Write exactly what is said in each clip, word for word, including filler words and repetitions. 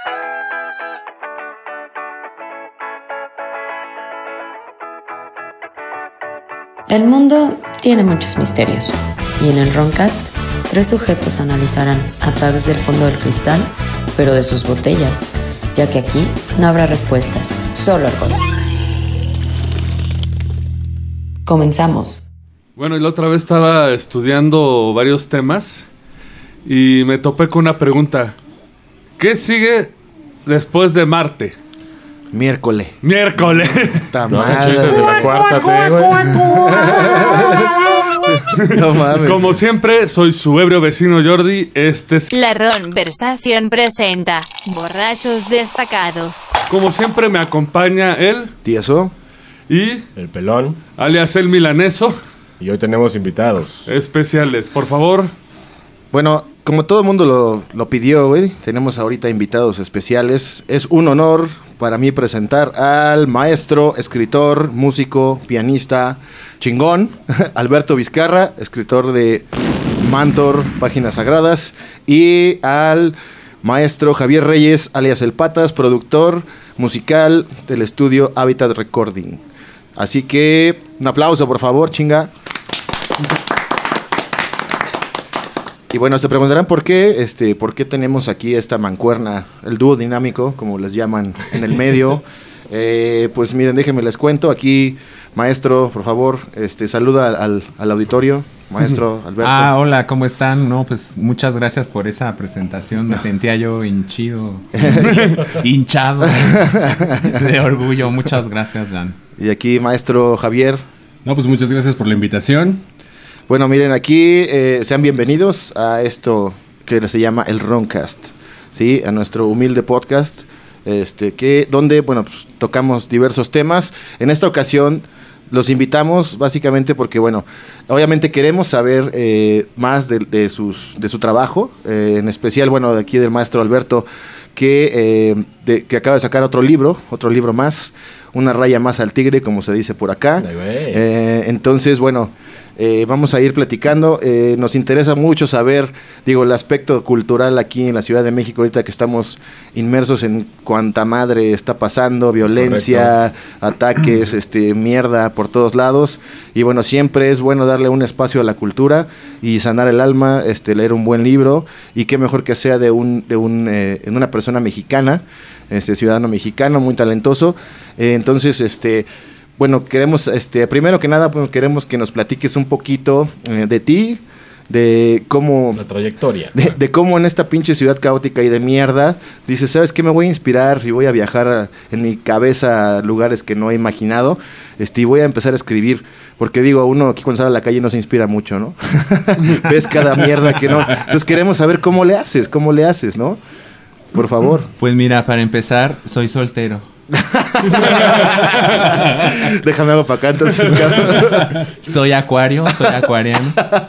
El mundo tiene muchos misterios, y en el Roncast, tres sujetos analizarán a través del fondo del cristal, pero de sus botellas, ya que aquí no habrá respuestas, solo alcohol. Comenzamos. Bueno, y la otra vez estaba estudiando varios temas y me topé con una pregunta. ¿Qué sigue después de Marte? Miércoles. Miércoles. No, chistes de la cuarta T, güey. No mames. Como siempre, soy su ebrio vecino Jordi. Este es... La Ronversación presenta Borrachos Destacados. Como siempre me acompaña él Tieso. y... El pelón. alias el milaneso. Y hoy tenemos invitados. Especiales, por favor. Bueno, como todo el mundo lo, lo pidió, güey, tenemos ahorita invitados especiales. Es un honor para mí presentar al maestro, escritor, músico, pianista, chingón, Alberto Vizcarra, escritor de Mantor, Páginas Sagradas, y al maestro Javier Reyes, alias El Patas, productor musical del estudio Habitat Recording. Así que, un aplauso, por favor, chinga. Y bueno, se preguntarán por qué, este, por qué tenemos aquí esta mancuerna, el dúo dinámico, como les llaman en el medio. Eh, pues miren, déjenme les cuento. Aquí, maestro, por favor, este, saluda al, al auditorio. Maestro Alberto. Ah, hola, ¿cómo están? No, pues muchas gracias por esa presentación. Me sentía yo hinchido, hinchado de orgullo. Muchas gracias, Jan. Y aquí, maestro Javier. No, pues muchas gracias por la invitación. Bueno, miren, aquí eh, sean bienvenidos a esto que se llama el Roncast, ¿sí? A nuestro humilde podcast, este, que, donde, bueno, pues, tocamos diversos temas. En esta ocasión los invitamos básicamente porque, bueno, obviamente queremos saber eh, más de, de, sus, de su trabajo, eh, en especial, bueno, de aquí del maestro Alberto, que, eh, de, que acaba de sacar otro libro, otro libro más, una raya más al tigre, como se dice por acá. Eh, entonces, bueno... Eh, vamos a ir platicando. Eh, nos interesa mucho saber, digo, el aspecto cultural aquí en la Ciudad de México, ahorita que estamos inmersos en cuanta madre está pasando, violencia, ataques, este, mierda por todos lados. Y bueno, siempre es bueno darle un espacio a la cultura y sanar el alma, este, leer un buen libro. Y qué mejor que sea de un, de un, eh, una persona mexicana, este, ciudadano mexicano, muy talentoso. Eh, entonces, este... Bueno, queremos, este, primero que nada, bueno, queremos que nos platiques un poquito eh, de ti, de cómo... La trayectoria. De, de cómo en esta pinche ciudad caótica y de mierda, dices, ¿sabes qué? Me voy a inspirar y voy a viajar a, en mi cabeza a lugares que no he imaginado, este, y voy a empezar a escribir. Porque digo, uno aquí cuando sale a la calle no se inspira mucho, ¿no? Ves cada mierda que no... Entonces queremos saber cómo le haces, cómo le haces, ¿no? Por favor. Pues mira, para empezar, soy soltero. Déjame algo para acá entonces, cabrón. Soy acuario, soy acuariano.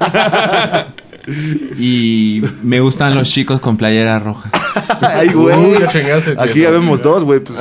Y me gustan los chicos con playera roja. Ay, güey. Uh, ya chingaste, aquí ya vemos dos, güey. Pues.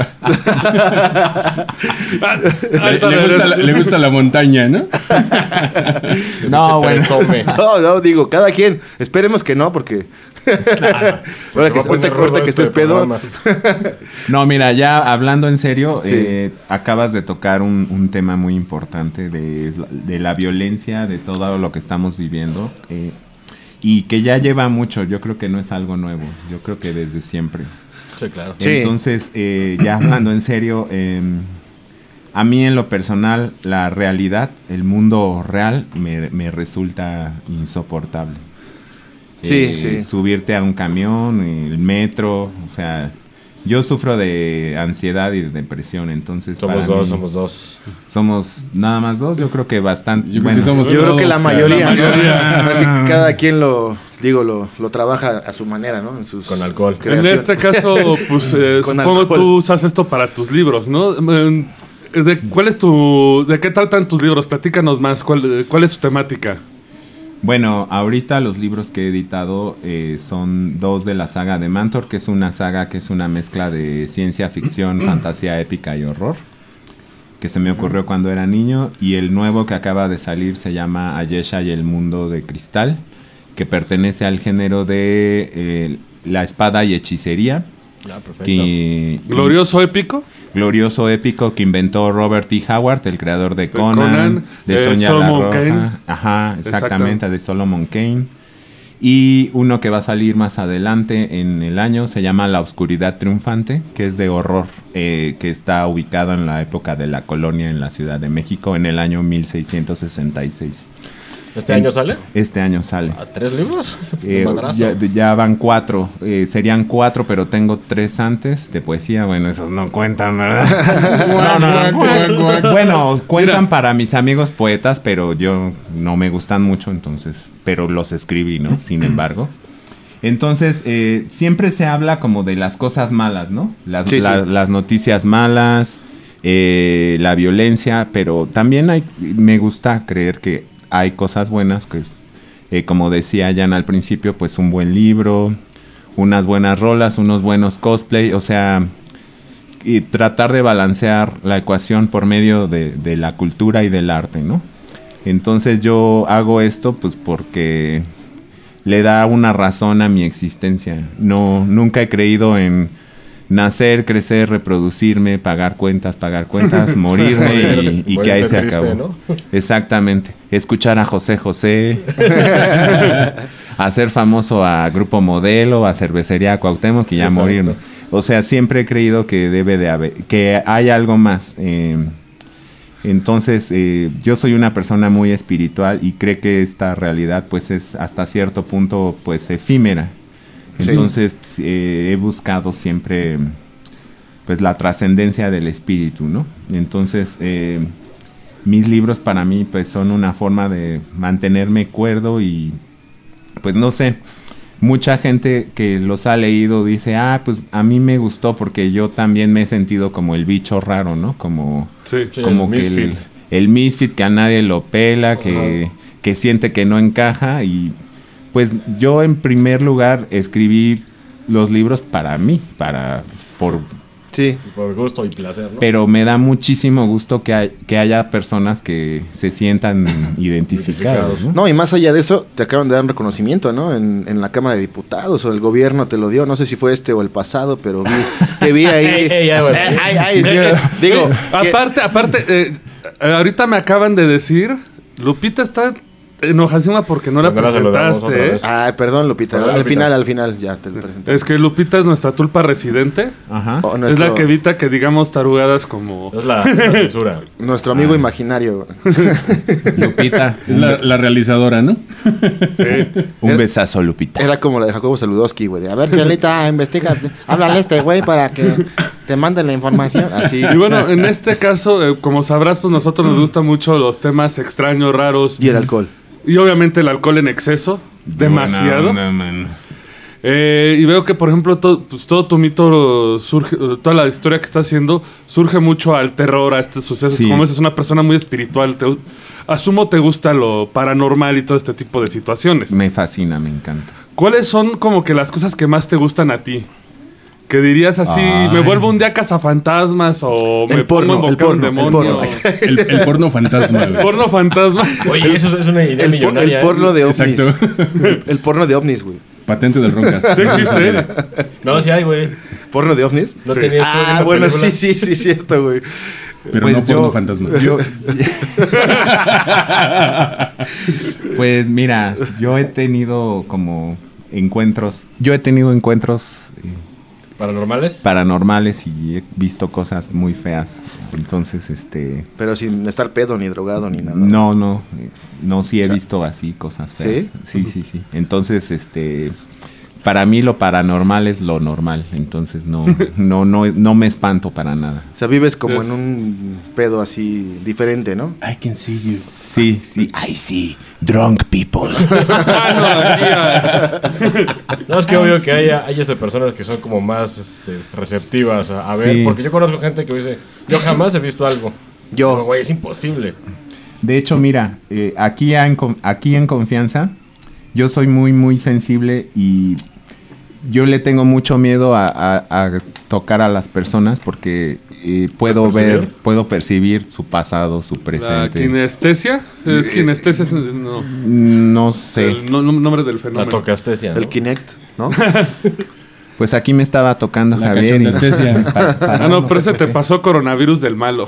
Le, le, gusta la, le gusta la montaña, ¿no? No, bueno. No, no, digo, cada quien. Esperemos que no, porque... Claro. Ahora que, ahorita, ahorita que estés pedo. No, mira, ya hablando en serio, sí. eh, acabas de tocar un, un tema muy importante de, de la violencia, de todo lo que estamos viviendo. Eh, y que ya lleva mucho, yo creo que no es algo nuevo, yo creo que desde siempre. Sí, claro. Sí. Entonces, eh, ya hablando en serio, eh, a mí en lo personal, la realidad, el mundo real, me, me resulta insoportable. Sí, eh, sí. Subirte a un camión, el metro, o sea, yo sufro de ansiedad y de depresión, entonces Somos para dos, mí, somos dos. Somos nada más dos, yo creo que bastante. Yo creo bueno, que somos Yo creo todos, que la cara, mayoría, la mayoría. ¿no? Es que cada quien lo, digo, lo, lo trabaja a su manera, ¿no? En sus Con alcohol. En creaciones. este caso, pues eh, Con supongo alcohol. tú usas esto para tus libros, ¿no? Eh, ¿De cuál es tu, de qué tratan tus libros? Platícanos más. ¿Cuál, cuál es su temática? Bueno, ahorita los libros que he editado eh, son dos de la saga de Mantor, que es una saga que es una mezcla de ciencia ficción, fantasía épica y horror, que se me ocurrió cuando era niño, y el nuevo que acaba de salir se llama Ayesha y el mundo de cristal, que pertenece al género de eh, la espada y hechicería, Ah, perfecto. Que- Glorioso épico. glorioso épico que inventó Robert T. Howard, el creador de Conan, Conan, de eh, Sonia la Solomon Roja. Kane. Ajá, exactamente, Exacto. de Solomon Kane. Y uno que va a salir más adelante en el año se llama La Oscuridad Triunfante, que es de horror, eh, que está ubicado en la época de la colonia en la Ciudad de México en el año mil seiscientos sesenta y seis. ¿Este año sale? Este año sale. ¿A tres libros? Eh, Un madrazo. ya, ya van cuatro, eh, serían cuatro, pero tengo tres antes de poesía. Bueno, esos no cuentan, ¿verdad? No, no, no. Bueno, cuentan Mira. para mis amigos poetas, pero yo no me gustan mucho, entonces, pero los escribí, ¿no? Sin embargo. Entonces, eh, siempre se habla como de las cosas malas, ¿no? Las, Sí, la- sí. las noticias malas, eh, la violencia, pero también hay, me gusta creer que hay cosas buenas, que es, eh, como decía Jan al principio, pues un buen libro, unas buenas rolas, unos buenos cosplay, o sea, y tratar de balancear la ecuación por medio de, de la cultura y del arte, ¿no? Entonces yo hago esto pues porque le da una razón a mi existencia. No, nunca he creído en nacer, crecer, reproducirme, pagar cuentas, pagar cuentas, morirme y, y que ahí se Morirte acabó. triste, ¿no? Exactamente. Escuchar a José José, hacer famoso a Grupo Modelo, a Cervecería Cuauhtémoc y ya Exacto. morirme. O sea, siempre he creído que debe de haber, que hay algo más. eh, entonces, eh, yo soy una persona muy espiritual y creo que esta realidad, pues, es hasta cierto punto, pues, efímera. Sí. Entonces, eh, he buscado siempre, pues, la trascendencia del espíritu, ¿no? Entonces, eh, mis libros para mí, pues, son una forma de mantenerme cuerdo y, pues, no sé, mucha gente que los ha leído dice, ah, pues, a mí me gustó porque yo también me he sentido como el bicho raro, ¿no? Como... Sí. Sí, como el que el, misfit. el misfit que a nadie lo pela, que, que siente que no encaja y pues yo en primer lugar escribí los libros para mí, para por Sí. Por gusto y placer, ¿no? pero me da muchísimo gusto que, hay- que haya personas que se sientan identificados, ¿no? No, y más allá de eso, te acaban de dar un reconocimiento, ¿no? En, en la Cámara de Diputados o el gobierno te lo dio. No sé si fue este o el pasado, pero vi, te vi ahí. Ey, ey, ya, güey. Eh, ay, ay, digo, que- Aparte, aparte, eh, ahorita me acaban de decir, Lupita está enojadísima porque no la Cuando la saludamos otra presentaste. ¿eh? vez. Ay, perdón, Lupita. Perdón, al Lupita. final, al final, ya te lo presenté. Es que Lupita es nuestra tulpa residente. Ajá. O Es nuestro, la que evita que digamos tarugadas como... Es la, la censura. nuestro Ah. amigo imaginario. Lupita, Es la, la realizadora, ¿no? un besazo, Lupita. Era como la de Jacobo Saludowski, güey. de, A ver, Chelita, investiga. Háblale a este güey para que te mande la información. Así. Y bueno, en este caso, eh, como sabrás, pues nosotros nos gustan mucho los temas extraños, raros. Y el alcohol. Y obviamente el alcohol en exceso. Demasiado. No, no, man. Eh, y veo que, por ejemplo, to- pues, todo tu mito surge, toda la historia que estás haciendo surge mucho al terror, a estos sucesos. Sí. Como es una persona muy espiritual, te- asumo te gusta lo paranormal y todo este tipo de situaciones. Me fascina, me encanta. ¿Cuáles son como que las cosas que más te gustan a ti? Que dirías así, Ay. me vuelvo un día cazafantasmas o me El porno, pongo a el invocar un porno, el demonio. porno. El, el porno fantasma. güey. Porno fantasma. Oye, eso es- es una idea El, por- millonaria. el porno ¿eh? de ovnis. Exacto. El, el porno de ovnis, güey. Patente del Roncast. Sí existe. No, sí hay, güey. ¿Porno de ovnis? No Sí. tenía estuve Ah, viendo bueno, película. sí, sí, sí, cierto, güey. Pero Pues no yo- porno fantasma. Yo, pues mira, yo he tenido como encuentros, yo he tenido encuentros eh, ¿Paranormales? paranormales y he visto cosas muy feas. Entonces, este, Pero sin estar pedo ni drogado ni nada. no, no, eh, no, sí he O sea, visto así cosas feas. ¿sí? Sí, sí, sí. Entonces, este, para mí lo paranormal es lo normal. Entonces no, no, no, no me espanto para nada. O sea, vives como Es- en un pedo así diferente, ¿no? I can see you. Sí, sí. I see drunk people. Ah, no, aquí, ah, No, es que obvio que haya, hay este, personas que son como más este, receptivas a, a ver. Sí. Porque yo conozco gente que dice, yo jamás he visto algo. Yo. Pero, güey, es imposible. De hecho, mira, eh, aquí, en, con- aquí en Confianza, yo soy muy, muy sensible y yo le tengo mucho miedo a, a- a tocar a las personas porque eh, puedo ¿Percibir? ver, puedo percibir su pasado, su La presente. kinestesia. Es kinestesia, es- no. No sé. El no- no- nombre del La fenómeno. tocastesia, ¿no? El Kinect, ¿no? Pues aquí me estaba tocando La Javier. y- cachondestesia. Pa- para- Ah, no, no pero sé ese te por qué. pasó coronavirus del malo.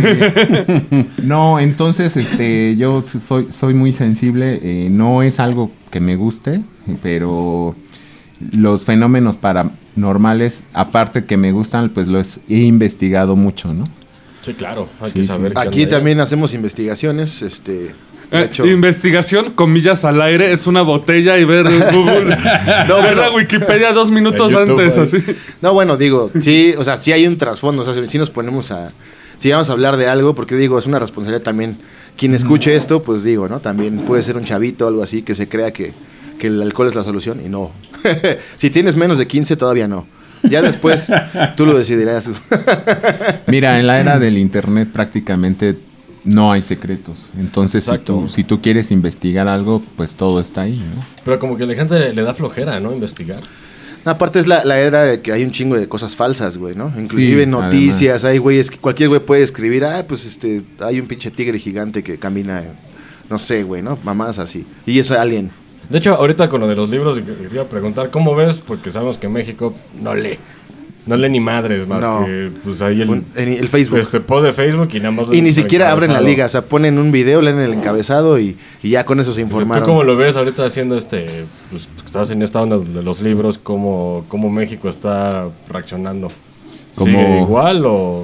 No, entonces este, yo soy, soy muy sensible. eh, no es algo que me guste, pero los fenómenos paranormales, aparte que me gustan, pues los he investigado mucho, ¿no? Sí, claro, hay Sí, que sí. saber. qué Aquí onda también hacemos investigaciones, este... de Eh, hecho- Investigación, comillas al aire, es una botella y ver Google. No, ver bueno. la Wikipedia dos minutos En YouTube, antes, ahí. así. No, bueno, digo, sí, o sea, sí hay un trasfondo, o sea, si nos ponemos a... Si vamos a hablar de algo, porque digo, es una responsabilidad también. Quien escuche esto, pues digo, ¿no? También puede ser un chavito o algo así que se crea que, que el alcohol es la solución y no. Si tienes menos de quince, todavía no. Ya después tú lo decidirás. Mira, en la era del internet prácticamente no hay secretos. Entonces, si Exacto. tú, si tú quieres investigar algo, pues todo está ahí, ¿no? Pero como que a la gente le, le da flojera, ¿no? Investigar. Aparte es la, la era de que hay un chingo de cosas falsas, güey, ¿no? Inclusive Sí, noticias, hay güeyes, que cualquier güey puede escribir, ah, pues este, hay un pinche tigre gigante que camina, no sé, güey, ¿no? Mamás así. Y eso es alguien. De hecho, ahorita con lo de los libros, te iba a preguntar, ¿cómo ves? Porque sabemos que México no lee. No lee ni madres más No. que, pues ahí el, Un- en el Facebook. este post de Facebook y nada más... Y ni el siquiera abren la encabezado. liga, o sea, ponen un video, leen el encabezado y, y ya con eso se O sea, informaron. ¿tú cómo lo ves ahorita haciendo este... Pues estás en esta onda de los libros, ¿cómo, cómo México está reaccionando? Como- ¿Sigue igual o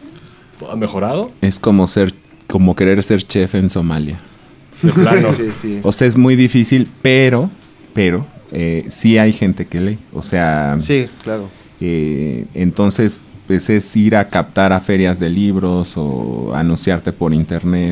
ha mejorado? Es como ser, como querer ser chef en Somalia. De plano. Sí, sí, sí. O sea, es muy difícil, pero, pero, eh, sí hay gente que lee. O sea, Sí, claro. eh, entonces, pues es ir a captar a ferias de libros o anunciarte por internet.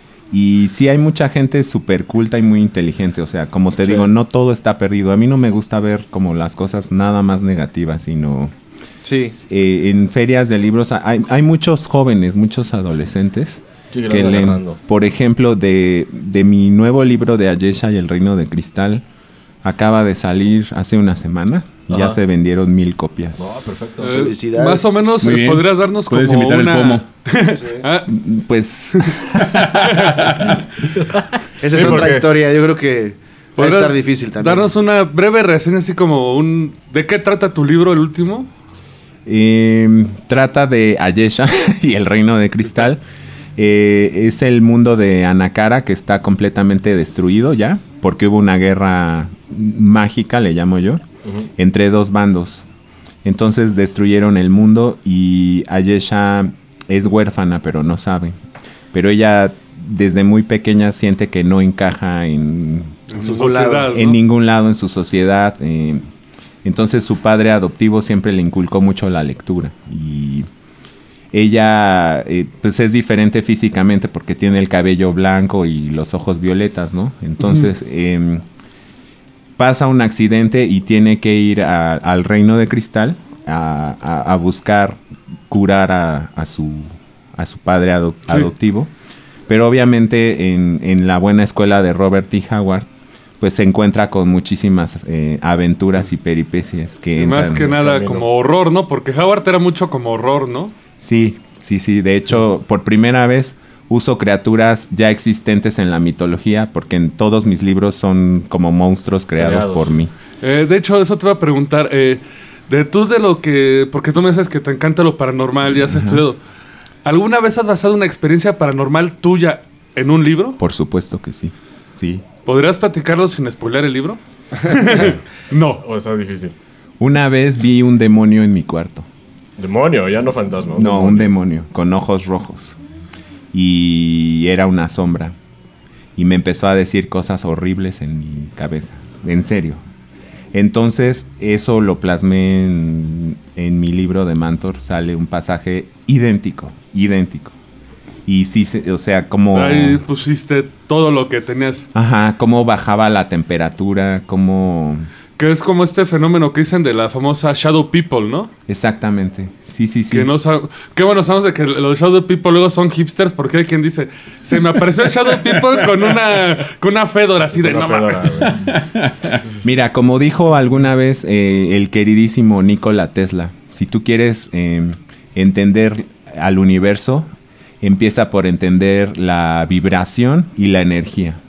Y sí hay mucha gente súper culta y muy inteligente. O sea, como te Sí. digo, no todo está perdido. A mí no me gusta ver como las cosas nada más negativas, sino... Sí. eh, en ferias de libros hay, hay muchos jóvenes, muchos adolescentes Sí, que lo que andan leen, agarrando. por ejemplo, de, de mi nuevo libro de Ayesha y el Reino de Cristal, acaba de salir hace una semana y ya Ajá. se vendieron mil copias. No, perfecto. Eh, Felicidades. más o menos Muy eh, bien. podrías darnos Puedes como invitar el una... pomo. Ah, Pues Esa es Sí, otra porque- historia, yo creo que va a ¿podrías estar difícil también. Darnos una breve reseña así como un... ¿De qué trata tu libro, el último? eh, trata de Ayesha y el Reino de Cristal. Eh, es el mundo de Anacara que está completamente destruido ya, porque hubo una guerra mágica, le llamo yo, Ujú. entre dos bandos. Entonces destruyeron el mundo y Ayesha es huérfana, pero no sabe. Pero ella desde muy pequeña siente que no encaja en, En su ningún lado. sociedad, ¿no? en ningún lado en su sociedad. eh, entonces su padre adoptivo siempre le inculcó mucho la lectura. Y ella eh, pues es diferente físicamente porque tiene el cabello blanco y los ojos violetas, ¿no? Entonces em, pasa un accidente y tiene que ir a- al Reino de Cristal a, a- a buscar curar a, a su, a su padre ado- Sí. adoptivo. Pero obviamente en, en la buena escuela de Robert T. Howard, pues se encuentra con muchísimas eh, aventuras y peripecias que Y más entran- que nada camino. como horror, ¿no? Porque Howard era mucho como horror, ¿no? Sí, sí, sí. De hecho, por primera vez uso criaturas ya existentes en la mitología, porque en todos mis libros son como monstruos creados, Creados. por mí. Eh, de hecho, eso te iba a preguntar. eh, de tú de lo que... Porque tú me dices que te encanta lo paranormal y has estudiado. ¿Alguna vez has basado una experiencia paranormal tuya en un libro? Por supuesto que sí. Sí. ¿Podrías platicarlo sin spoiler el libro? No. O está difícil. Una vez vi un demonio en mi cuarto. Demonio, ya no fantasma. No, un demonio con ojos rojos. Y era una sombra. Y me empezó a decir cosas horribles en mi cabeza. En serio. Entonces, eso lo plasmé en, en mi libro de Mantor. Sale un pasaje idéntico, idéntico. Y sí, se- o sea, como... Ahí pusiste todo lo que tenías. Ajá, cómo bajaba la temperatura, cómo... Que es como este fenómeno que dicen de la famosa Shadow People, ¿no? Exactamente. Sí, sí, sí. Que no sab- Qué bueno, sabemos de que los Shadow People luego son hipsters porque hay quien dice, se me apareció el Shadow People con una, con una fedora así de Una no mames". fedora, güey. Mira, como dijo alguna vez eh, el queridísimo Nikola Tesla, si tú quieres eh, entender al universo, empieza por entender la vibración y la energía.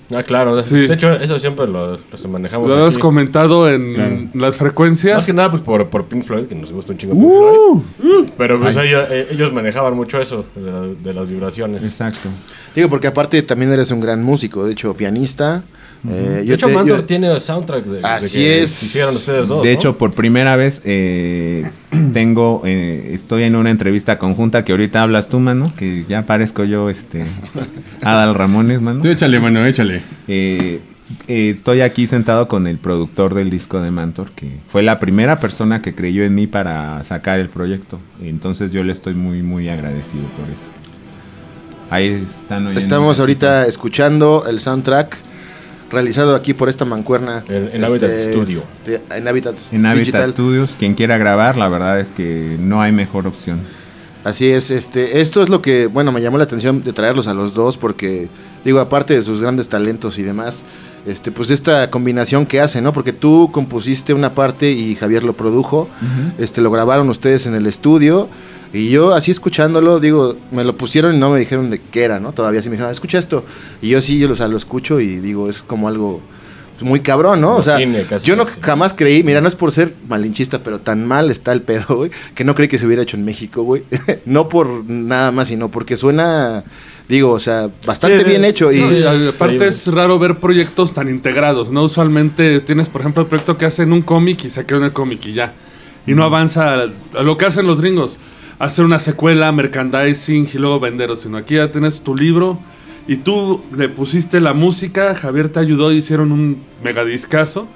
Ah, claro. Sí. De hecho, eso siempre lo, lo manejamos Lo has aquí. comentado en Claro. las frecuencias. Más que nada pues por, por Pink Floyd, que nos gusta un chingo Pink Uh, Floyd. Pero pues ellos, eh, ellos manejaban mucho eso, de, la- de las vibraciones. exacto. Digo, porque aparte también eres un gran músico, de hecho, pianista. eh, De yo hecho, te- Mantor yo- tiene soundtrack de, de Así que es. hicieron ustedes dos, De ¿no? hecho, por primera vez eh, tengo, eh, estoy en una entrevista conjunta que ahorita hablas tú, mano, que ya parezco yo, este, Adal Ramones, mano. Tú échale, mano, échale. Eh, eh, estoy aquí sentado con el productor del disco de Mantor, que fue la primera persona que creyó en mí para sacar el proyecto. Entonces yo le estoy muy, muy agradecido por eso. Ahí están oyendo. Estamos un ahorita escuchando el soundtrack realizado aquí por esta mancuerna. En- en Habitat Studio. de- en Habitat en Habitat Digital. Studios. Quien quiera grabar, la verdad es que no hay mejor opción. Así es, este, esto es lo que, bueno, me llamó la atención de traerlos a los dos porque, digo, aparte de sus grandes talentos y demás, este, pues esta combinación que hacen, ¿no? Porque tú compusiste una parte y Javier lo produjo, este, lo grabaron ustedes en el estudio y yo así escuchándolo, digo, me lo pusieron y no me dijeron de qué era, ¿no? Todavía sí me dijeron, escucha esto, y yo sí, yo o sea, lo escucho y digo, es como algo pues, muy cabrón, ¿no? Como O sea, cine, casi, yo no casi. jamás creí, mira, no es por ser malinchista, pero tan mal está el pedo, güey, que no creí que se hubiera hecho en México, güey. No por nada más, sino porque suena, digo, o sea, bastante Sí, bien hecho. Y No, y aparte increíble. es raro ver proyectos tan integrados, ¿no? Usualmente tienes, por ejemplo, el proyecto que hacen un cómic y se queda en el cómic y ya. Y no avanza a, a lo que hacen los gringos. Hacer una secuela, merchandising y luego venderlo. Sino aquí ya tienes tu libro y tú le pusiste la música, Javier te ayudó y hicieron un megadiscazo.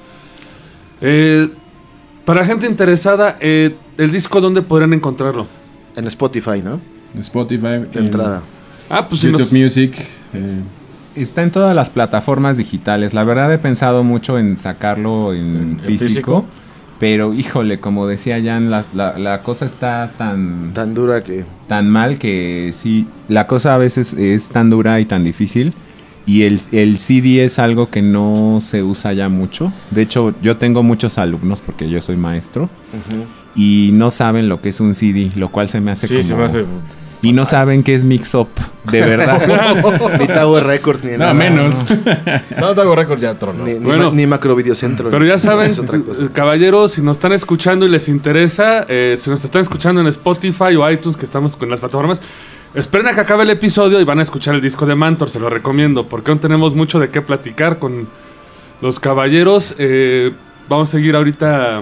Eh, para gente interesada, eh, ¿el disco dónde podrían encontrarlo? en Spotify, ¿no? Spotify. De entrada. Ah, pues si YouTube nos... Music. eh, Está en todas las plataformas digitales. La verdad he pensado mucho en sacarlo en, ¿En físico, físico? pero híjole, como decía Jan, la, la, la cosa está tan, Tan dura que... tan mal que sí, la cosa a veces es tan dura y tan difícil. Y el, el C D es algo que no se usa ya mucho. De hecho, yo tengo muchos alumnos porque yo soy maestro Ujú. y no saben lo que es un C D, lo cual se me hace Sí, como... se me hace... Y no saben qué es mix-up, de verdad. Ni Tower Records, ni No, nada. menos. No, Dago Records ya tronó. Ni, ni, Bueno. ma- ni Macro Videocentro. Pero ya saben, Es otra cosa. eh, caballeros, si nos están escuchando y les interesa, eh, si nos están escuchando en Spotify o iTunes, que estamos con las plataformas, esperen a que acabe el episodio y van a escuchar el disco de Mantor, se lo recomiendo, porque aún tenemos mucho de qué platicar con los caballeros. Eh, vamos a seguir ahorita...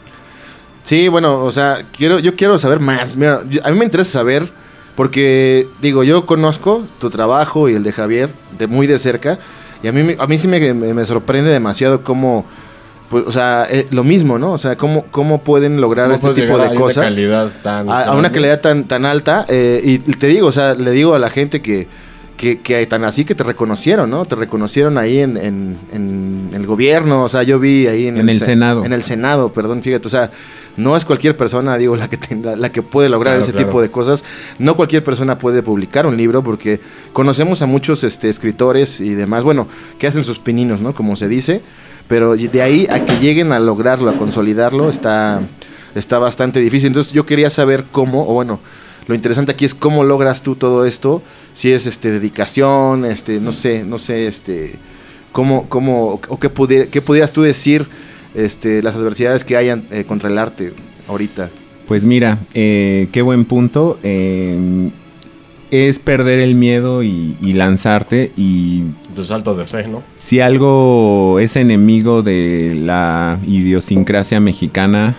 Sí, bueno, o sea, quiero, yo quiero saber más. Mira, yo- a mí me interesa saber, porque, digo, yo conozco tu trabajo y el de Javier de muy de cerca, y a mí, me- a mí sí me, me- me sorprende demasiado cómo, pues, o sea, eh, lo mismo, ¿no? O sea, cómo, cómo pueden lograr ¿Cómo este puedes tipo llegar de a una cosas calidad tan a, a una grande? calidad tan, tan alta. eh, y te digo, o sea, le digo a la gente que, que, que tan así que te reconocieron, ¿no? Te reconocieron ahí en, en, en el gobierno, o sea, yo vi ahí en, En el se- Senado. En el Senado, perdón, fíjate, o sea, no es cualquier persona, digo, la que, ten- la, la que puede lograr Claro, ese claro. tipo de cosas. No cualquier persona puede publicar un libro porque conocemos a muchos este, escritores y demás, bueno, que hacen sus pininos, ¿no? Como se dice, pero de ahí a que lleguen a lograrlo, a consolidarlo, está, está bastante difícil. Entonces yo quería saber cómo, o bueno, lo interesante aquí es cómo logras tú todo esto, si es este dedicación, este, no sé, no sé, este, cómo, cómo, o qué, pudiera, qué pudieras tú decir, este, las adversidades que hayan eh, contra el arte ahorita. Pues mira, eh, qué buen punto. eh, es perder el miedo y, y lanzarte. Y Tu salto de fe, ¿no? si algo es enemigo de la idiosincrasia mexicana,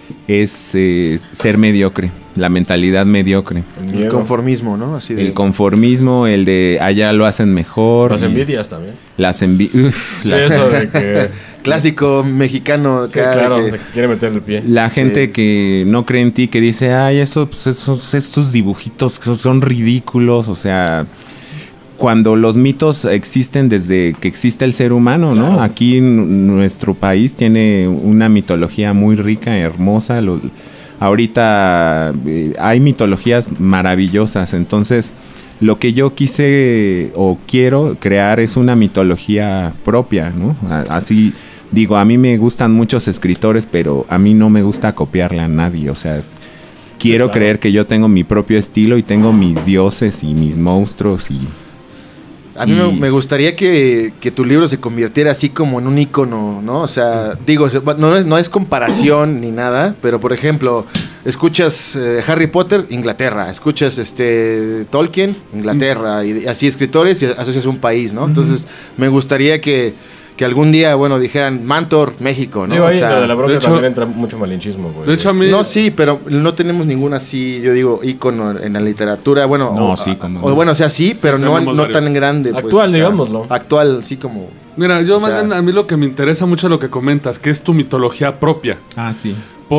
es eh, ser mediocre, la mentalidad mediocre. El El miedo. conformismo, ¿no? Así de, El conformismo, el de allá lo hacen mejor. Las y envidias también. Las envidias. Sí, eso de que... clásico mexicano. Sí, acá, claro, que- de que te quiere meter el pie. La Sí. gente que no cree en ti, que dice, ay, eso, pues, esos, estos dibujitos esos son ridículos, o sea, cuando los mitos existen desde que existe el ser humano, ¿no? Claro. Aquí en nuestro país tiene una mitología muy rica, hermosa. Lo- ahorita eh, hay mitologías maravillosas, entonces lo que yo quise o quiero crear es una mitología propia, ¿no? A- Así digo, a mí me gustan muchos escritores, pero a mí no me gusta copiarle a nadie, o sea, quiero claro. creer que yo tengo mi propio estilo y tengo mis dioses y mis monstruos y A mí Y- me, me gustaría que, que tu libro se convirtiera así como en un icono, ¿no? O sea, digo, se- no es, no es comparación ni nada, pero por ejemplo, escuchas eh, Harry Potter, Inglaterra, escuchas este Tolkien, Inglaterra, y así escritores y asocias un país, ¿no? Entonces, me gustaría que, que algún día, bueno, dijeran Mantor, México, ¿no? Digo, ahí O sea, lo de la bronca de hecho- también entra mucho malinchismo, güey. De hecho, a mí. no, sí, pero no tenemos ningún así, yo digo, ícono en la literatura. Bueno, No, o, sí, como o no. bueno, o sea, sí, pero no, tenemos no varios. tan grande. pues, Actual, o sea, digámoslo. Actual, sí, como. Mira, yo O más sea- bien, a mí lo que me interesa mucho es lo que comentas, que es tu mitología propia. Ah, sí.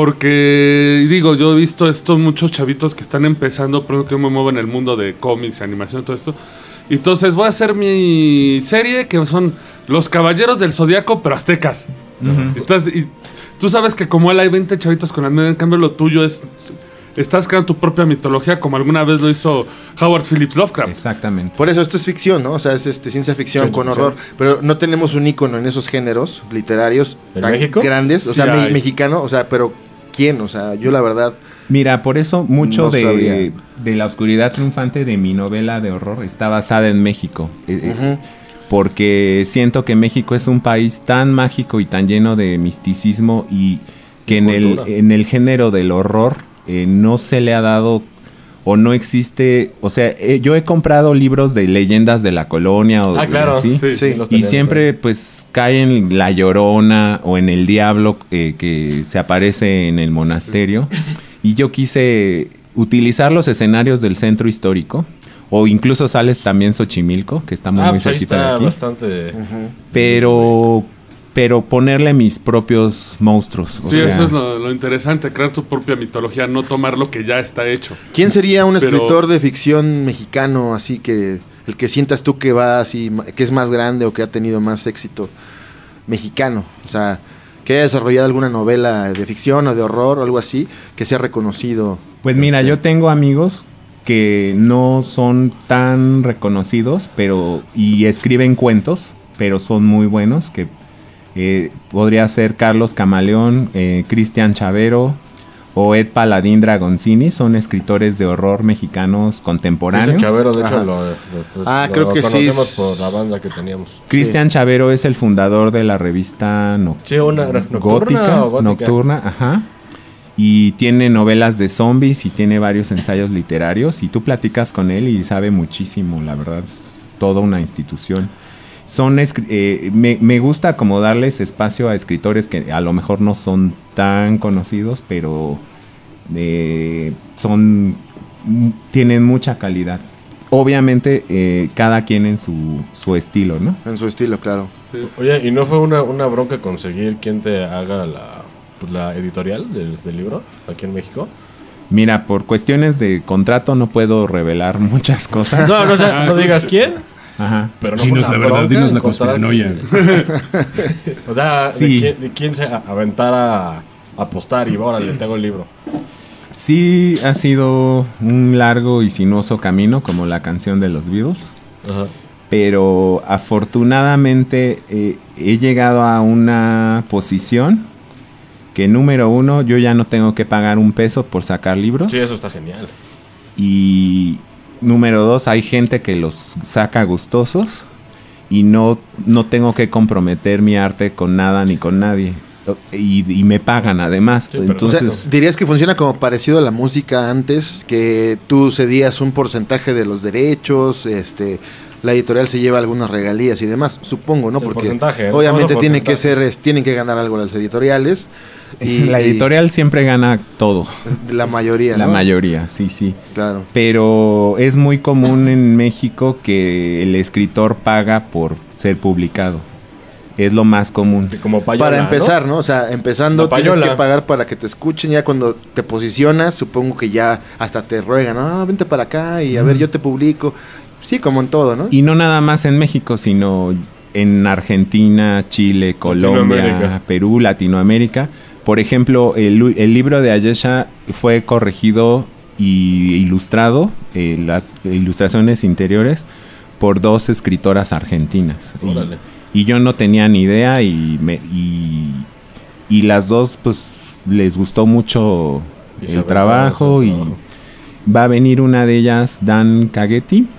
Porque, digo, yo he visto estos muchos chavitos que están empezando, pero que yo me muevo en el mundo de cómics, animación, todo esto. Y entonces voy a hacer mi serie que son Los Caballeros del Zodiaco, pero aztecas. Entonces, y tú sabes que como él hay veinte chavitos con la misma, en cambio lo tuyo es... Estás creando tu propia mitología como alguna vez lo hizo Howard Phillips Lovecraft. Exactamente. Por eso esto es ficción, ¿no? O sea, es este, ciencia ficción Ciencia con ficción. horror. Pero no tenemos un ícono en esos géneros literarios ¿En tan México? grandes. O Sí sea, me- hay. mexicano. O sea, pero ¿quién? O sea, yo la verdad. Mira, por eso mucho No de, sabría. de La Oscuridad Triunfante de mi novela de horror está basada en México. Eh, eh, Ujú. Porque siento que México es un país tan mágico y tan lleno de misticismo y que en el, cultura. en el género del horror eh, no se le ha dado o no existe, o sea, eh, yo he comprado libros de leyendas de la colonia o Ah, de claro. así, Sí. Sí. Los y tenemos, siempre ¿eh? pues cae en La Llorona o en el Diablo eh, que se aparece en el monasterio. Y yo quise utilizar los escenarios del centro histórico. O incluso sales también Xochimilco, que estamos Ah, muy pues ahí cerquita de está aquí. bastante... Ujú. Pero, pero ponerle mis propios monstruos. o Sí, sea, eso es lo, lo interesante, crear tu propia mitología, no tomar lo que ya está hecho. ¿Quién sería un Pero- escritor de ficción mexicano así que el que sientas tú que va así, ma- que es más grande o que ha tenido más éxito mexicano? O sea, que haya desarrollado alguna novela de ficción o de horror o algo así que sea reconocido. Pues mira, Este, yo tengo amigos que no son tan reconocidos, pero y escriben cuentos, pero son muy buenos, que eh, podría ser Carlos Camaleón, eh, Cristian Chavero o Ed Paladín Dragoncini, son escritores de horror mexicanos Ese contemporáneos. Chavero, de hecho, Ajá. lo, lo- Ah, lo creo que sí. conocemos por la banda que teníamos. Cristian Chavero es el fundador de la revista No- Sí, una nocturna gótica, o gótica. nocturna, ajá. Y tiene novelas de zombies y tiene varios ensayos literarios. Y tú platicas con él y sabe muchísimo, la verdad. Es toda una institución. Son escri- eh, me, me gusta como darles espacio a escritores que a lo mejor no son tan conocidos, pero eh, son mm, tienen mucha calidad. Obviamente, eh, cada quien en su, su estilo, ¿no? En su estilo, claro. Oye, ¿y no fue una, una bronca conseguir quien te haga la, pues, la editorial del, del libro aquí en México? Mira, por cuestiones de contrato no puedo revelar muchas cosas. No, no, o sea, no digas quién, Ajá. pero no Dinos fue la una verdad, bronca dinos la encontrar- conspiranoia. O sea, Sí. de, quién, de quién se a- aventara a apostar y órale, te hago el libro. Sí, ha sido un largo y sinuoso camino, como la canción de los Beatles. Ajá. Pero afortunadamente eh, he llegado a una posición que, número uno, yo ya no tengo que pagar un peso por sacar libros. Sí, eso está genial. Y número dos, hay gente que los saca gustosos y no, no tengo que comprometer mi arte con nada ni con nadie. Y, y me pagan además. Sí, pero- O sea, Entonces, dirías que funciona como parecido a la música antes, que tú cedías un porcentaje de los derechos, este, la editorial se lleva algunas regalías y demás, supongo, ¿no? El Porque porcentaje, el obviamente famoso tiene que porcentaje. ser, es- tienen que ganar algo las editoriales y la editorial siempre gana todo. y la mayoría, La ¿no? mayoría, sí, sí. Claro. Pero es muy común en México que el escritor paga por ser publicado. Es lo más común. Que como payola, Para ¿no? empezar, ¿no? O sea, empezando La tienes payola. que pagar para que te escuchen. Ya cuando te posicionas, supongo que ya hasta te ruegan, no, vente para acá y a ver, yo te publico. Sí, como en todo, ¿no? Y no nada más en México, sino en Argentina, Chile, Colombia, Latinoamérica. Perú, Latinoamérica. Por ejemplo, el, lu- el libro de Ayesha fue corregido y ilustrado, eh, las ilustraciones interiores, por dos escritoras argentinas. Y- Órale. Y, yo no tenía ni idea y, me, y, y las dos pues les gustó mucho Y se el aventaron trabajo ese y trabajo. va a venir una de ellas, Dan Cagetti,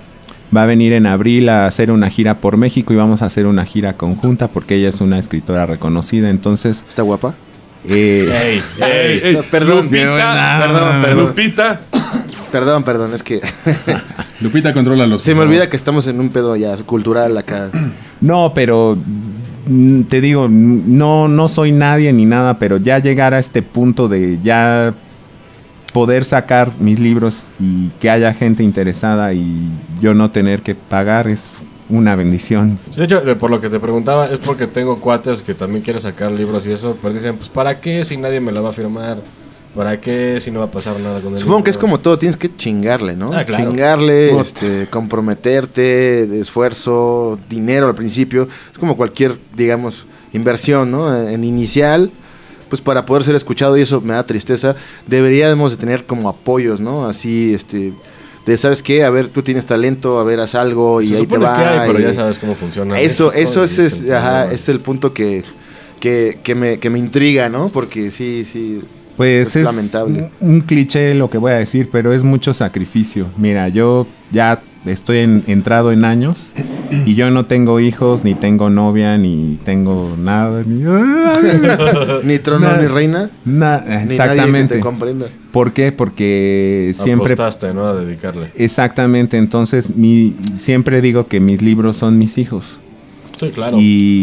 Va a venir en abril a hacer una gira por México y vamos a hacer una gira conjunta porque ella es una escritora reconocida. Entonces, ¿está guapa? Eh, Ey, Ey, ey, No, perdón, Lupita, perdón, perdón. Lupita. Perdón, perdón, es que Lupita controla los... se me olvida que estamos en un pedo ya cultural acá. No, pero mm, te digo, no, no soy nadie ni nada, pero ya llegar a este punto de ya poder sacar mis libros y que haya gente interesada y yo no tener que pagar es una bendición. De hecho, de- por lo que te preguntaba, es porque tengo cuates que también quieren sacar libros y eso, pero dicen, pues ¿para qué si nadie me la va a firmar? ¿Para qué si no va a pasar nada con el Supongo libro? que es como todo, tienes que chingarle, ¿no? Ah, claro. Chingarle, Puta. este, comprometerte, de esfuerzo, dinero al principio. Es como cualquier, digamos, inversión, ¿no? En inicial, pues para poder ser escuchado, y eso me da tristeza, deberíamos de tener como apoyos, ¿no? Así, este, de, ¿sabes qué? A ver, tú tienes talento, a ver, haz algo y Se ahí te supone va. que hay, pero y- ya sabes cómo funciona. Eso, México eso y es, es, el ajá, problema. es el punto que, que, que, me, que me intriga, ¿no? Porque sí, sí. Pues Es es, lamentable. un, un cliché lo que voy a decir, pero es mucho sacrificio. Mira, yo ya estoy en- entrado en años y yo no tengo hijos, ni tengo novia, ni tengo nada. Ni, Ni trono Nah. ni reina, Na- ni nadie que exactamente. te comprenda. ¿Por qué? Porque siempre... Apostaste, ¿no? A dedicarle. Exactamente, entonces mi, siempre digo que mis libros son mis hijos. Sí, claro.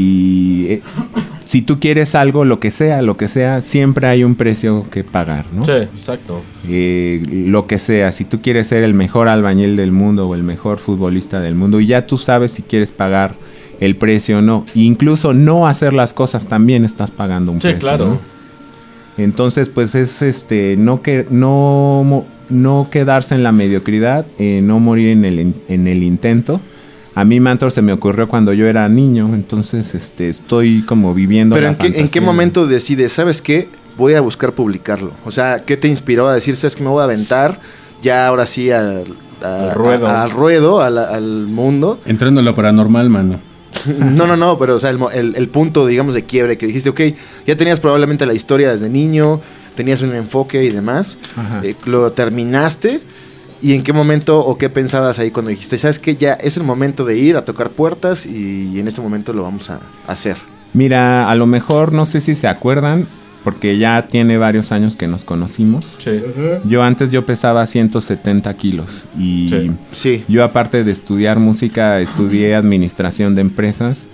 Y eh, si tú quieres algo, lo que sea, lo que sea, siempre hay un precio que pagar, ¿no? Sí, exacto. Eh, lo que sea, si tú quieres ser el mejor albañil del mundo o el mejor futbolista del mundo, y ya tú sabes si quieres pagar el precio o no. Incluso no hacer las cosas también estás pagando un Sí, precio, claro. ¿no? Entonces, pues es este no que no mo- no quedarse en la mediocridad, eh, no morir en el in- en el intento. A mí Mantor se me ocurrió cuando yo era niño, entonces este estoy como viviendo Pero la ¿en qué, ¿en qué fantasía. momento decides, sabes qué? Voy a buscar publicarlo. O sea, ¿qué te inspiró a decir, sabes que me voy a aventar ya ahora sí al, a- Al ruedo. a- al ruedo, al, al mundo? Entrando en lo paranormal, mano. No, no, no, pero o sea, el, mo- el- el punto, digamos, de quiebre que dijiste, ok, ya tenías probablemente la historia desde niño, tenías un enfoque y demás, Ajá. eh, lo terminaste, ¿y en qué momento o qué pensabas ahí cuando dijiste, sabes que ya es el momento de ir a tocar puertas y, y en este momento lo vamos a hacer? Mira, a lo mejor no sé si se acuerdan, porque ya tiene varios años que nos conocimos. Sí. Yo antes yo pesaba ciento setenta kilos y Sí. Sí. yo aparte de estudiar música estudié administración de empresas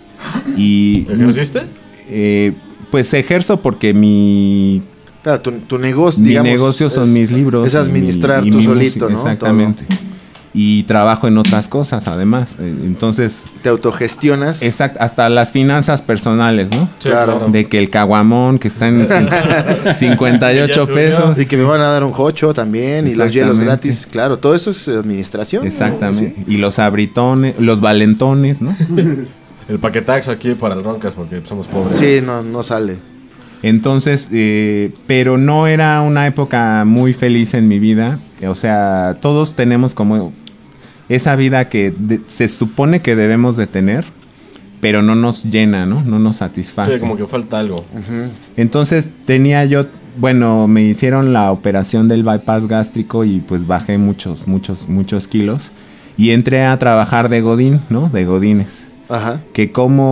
y ¿Ejerciste? eh, pues ejerzo porque mi, Claro, tu, tu negocio, mi digamos, negocio son es- mis libros. Es y mi- administrar y tú mi solito, música, ¿no? Exactamente. Y trabajo en otras cosas además. Eh, Entonces, Todo. Te autogestionas. exact, hasta las finanzas personales, ¿no? Sí, Claro. De que el caguamón que está en cin- cincuenta y ocho Ya subió. pesos. Y que me van a dar un jocho también, y los hielos Exactamente. gratis. Claro, todo eso es administración. ¿no? Exactamente. Y los abritones, los valentones, ¿no? El paquetaxo aquí para el Roncas porque somos pobres. Sí, no, no sale. Entonces, eh, pero no era una época muy feliz en mi vida. O sea, todos tenemos como esa vida que de- se supone que debemos de tener, pero no nos llena, ¿no? No nos satisface. Sí, como que falta algo. Ujú. Entonces tenía yo, bueno, me hicieron la operación del bypass gástrico y pues bajé muchos, muchos, muchos kilos. Y entré a trabajar de godín, ¿no? De godines. Ajá. Que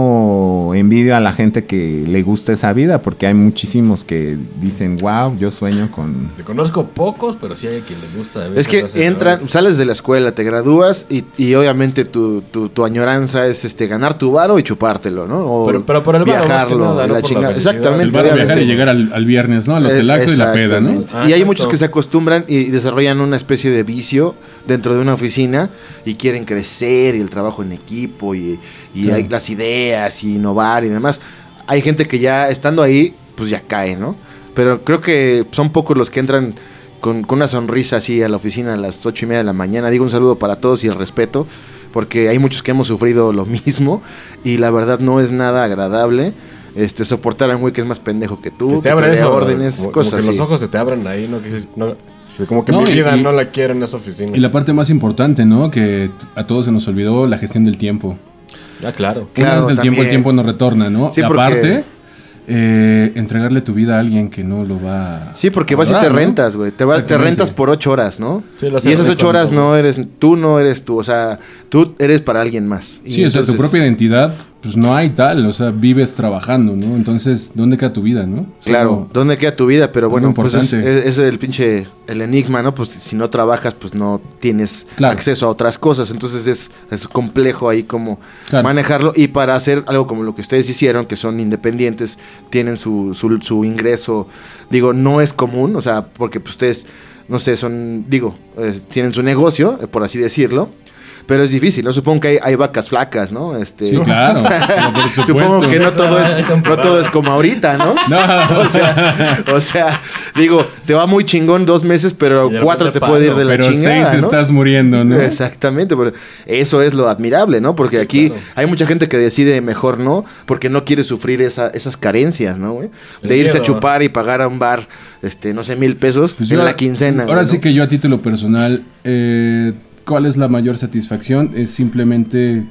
como envidio a la gente que le gusta esa vida, porque hay muchísimos que dicen, wow, yo sueño con... Le conozco pocos, pero sí hay a quien le gusta. Es que entran, sales de la escuela, te gradúas y, y obviamente tu, tu, tu añoranza es este ganar tu varo y chupártelo, ¿no? O Pero- pero por el varo, más que viajarlo, nada, y no la por la chingada. felicidad. Exactamente. El bar a viajar obviamente. y llegar al, al viernes, ¿no? Al Eh, hotelaxo y la peda, ¿no? exactamente. Ah, y hay exacto. muchos que se acostumbran y desarrollan una especie de vicio dentro de una oficina y quieren crecer y el trabajo en equipo y, y Claro. hay las ideas y innovar y demás. Hay gente que ya estando ahí, pues ya cae, ¿no? Pero creo que son pocos los que entran con, con una sonrisa así a la oficina a las ocho y media de la mañana. Digo un saludo para todos y el respeto, porque hay muchos que hemos sufrido lo mismo y la verdad no es nada agradable. Este, soportar a un güey que es más pendejo que tú, Que que te te abre dé eso, órdenes, como, cosas como que así. los ojos se te abren ahí, ¿no? Que dices, no, que como que No, mi y- vida y- no la quiero en esa oficina. Y la parte más importante, ¿no? Que t- a todos se nos olvidó la gestión del tiempo. Ya, claro. Una Claro, vez el tiempo, el también. tiempo no retorna, ¿no? Sí, Y porque- aparte, eh, entregarle tu vida a alguien que no lo va a Sí, porque vas y te valorar, ¿no? rentas, güey. Te, va- te Exactamente. rentas por ocho horas, ¿no? Sí, lo Y haces esas rico ocho horas en todo. no eres... Tú no eres tú. O sea, tú eres para alguien más. Y Sí, o sea, tu entonces- propia identidad, pues no hay tal, o sea, vives trabajando, ¿no? Entonces, ¿dónde queda tu vida, no? Claro, Solo- ¿dónde queda tu vida? Pero Algo bueno, pues es, importante. es- es el pinche, el enigma, ¿no? Pues si no trabajas, pues no tienes Claro. acceso a otras cosas. Entonces es, es complejo ahí como Claro. manejarlo. Y para hacer algo como lo que ustedes hicieron, que son independientes, tienen su, su, su ingreso, digo, no es común, o sea, porque pues, ustedes, no sé, son, digo, eh, tienen su negocio, eh, por así decirlo. Pero es difícil, ¿no? Supongo que hay, hay vacas flacas, ¿no? Este, Sí, claro. pero por supuesto. Supongo que no todo es, no todo es como ahorita, ¿no? No. O sea, o sea, digo, te va muy chingón dos meses, pero Y de cuatro te repente puede ir palo. de la Pero chingada, seis ¿no? estás muriendo, ¿no? Exactamente, pero eso es lo admirable, ¿no? Porque aquí claro. hay mucha gente que decide mejor no, porque no quiere sufrir esa, esas carencias, ¿no, güey? De El irse a miedo. chupar y pagar a un bar, este, no sé, mil pesos Pues en yo- la quincena. Ahora güey, sí ¿no? que yo a título personal, eh, ¿cuál es la mayor satisfacción? Es simplemente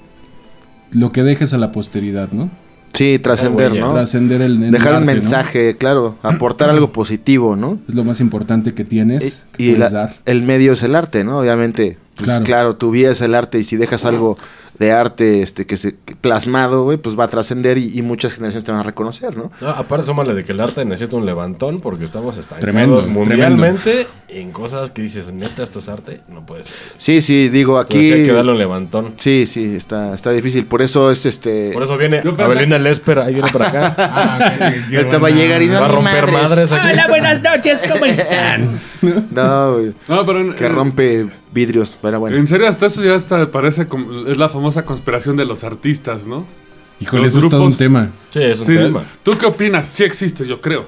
lo que dejes a la posteridad, ¿no? Sí, trascender, huella. ¿no? Trascender el, el Dejar un arte, ¿no? mensaje, claro, aportar algo positivo, ¿no? Es lo más importante que tienes, Y, que y puedes la- dar. el medio es el arte, ¿no? Obviamente, pues, claro. Claro. tu vida es el arte y si dejas algo de arte este que se que plasmado, güey, pues va a trascender y, y muchas generaciones te van a reconocer, ¿no? No, aparte, súmale de que el arte necesita un levantón porque estamos estancados Tremendo, mundialmente en cosas que dices, neta, esto es arte, no puede ser. Sí, sí, digo, Aquí aquí hay que darle un levantón. sí, sí, está está difícil, por eso es este Por eso viene Yo pensé- Abelina Lesper, ahí viene para acá. ahorita va a llegar y no Va a ni romper madres. madres aquí. Hola, buenas noches, ¿cómo están? No, güey, No, pero en, que rompe vidrios, pero bueno. en serio, hasta eso ya hasta parece como, es la famosa conspiración de los artistas, ¿no? Híjole, los eso es todo un grupos- tema. Sí, es un Sí, tema. ¿tú qué opinas? Sí existe, yo creo.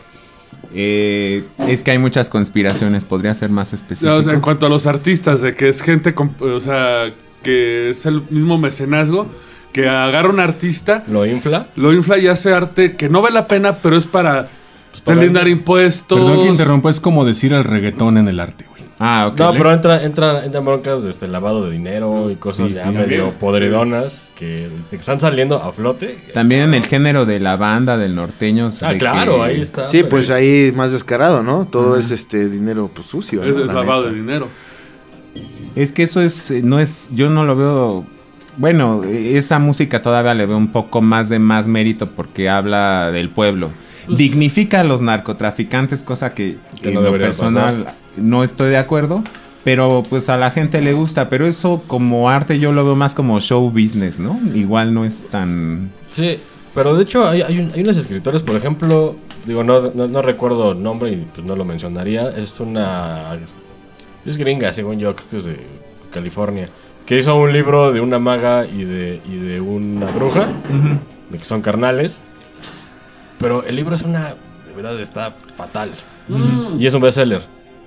Eh, es que hay muchas conspiraciones. ¿Podría ser más O específico? sea, en cuanto a los artistas, de que es gente, con- o sea, que es el mismo mecenazgo, que agarra un artista, Lo infla. lo infla y hace arte que no vale la pena, pero es para para- deslindar impuestos. Perdón que interrumpa, es como decir el reggaetón en el arte, güey. Ah, ok. No, pero entra, entra, entran broncas de este lavado de dinero y cosas Sí, ya sí. medio podridonas que, que están saliendo a flote. También en el género de la banda, del norteño. se Ah, ve claro, que- ahí está. Sí, pues ahí más descarado, ¿no? Todo es este dinero pues sucio, Es ¿no? el La lavado neta. de dinero. Es que eso es, eh, no es, yo no lo veo, bueno, eh, esa música todavía le veo un poco más de más mérito porque habla del pueblo. Dignifica a los narcotraficantes, cosa que, Que en no lo debería personal no estoy de acuerdo, pero pues a la gente le gusta, pero eso como arte yo lo veo más como show business, ¿no? Igual no es tan... Sí, pero de hecho hay, hay, un- hay unos escritores, por ejemplo, digo, no, no, no recuerdo el nombre y pues no lo mencionaría, es una... Es gringa, según yo, creo que es de California, que hizo un libro de una maga y de, y de una bruja, de que son carnales, pero el libro es una... De verdad está fatal. Y es un bestseller.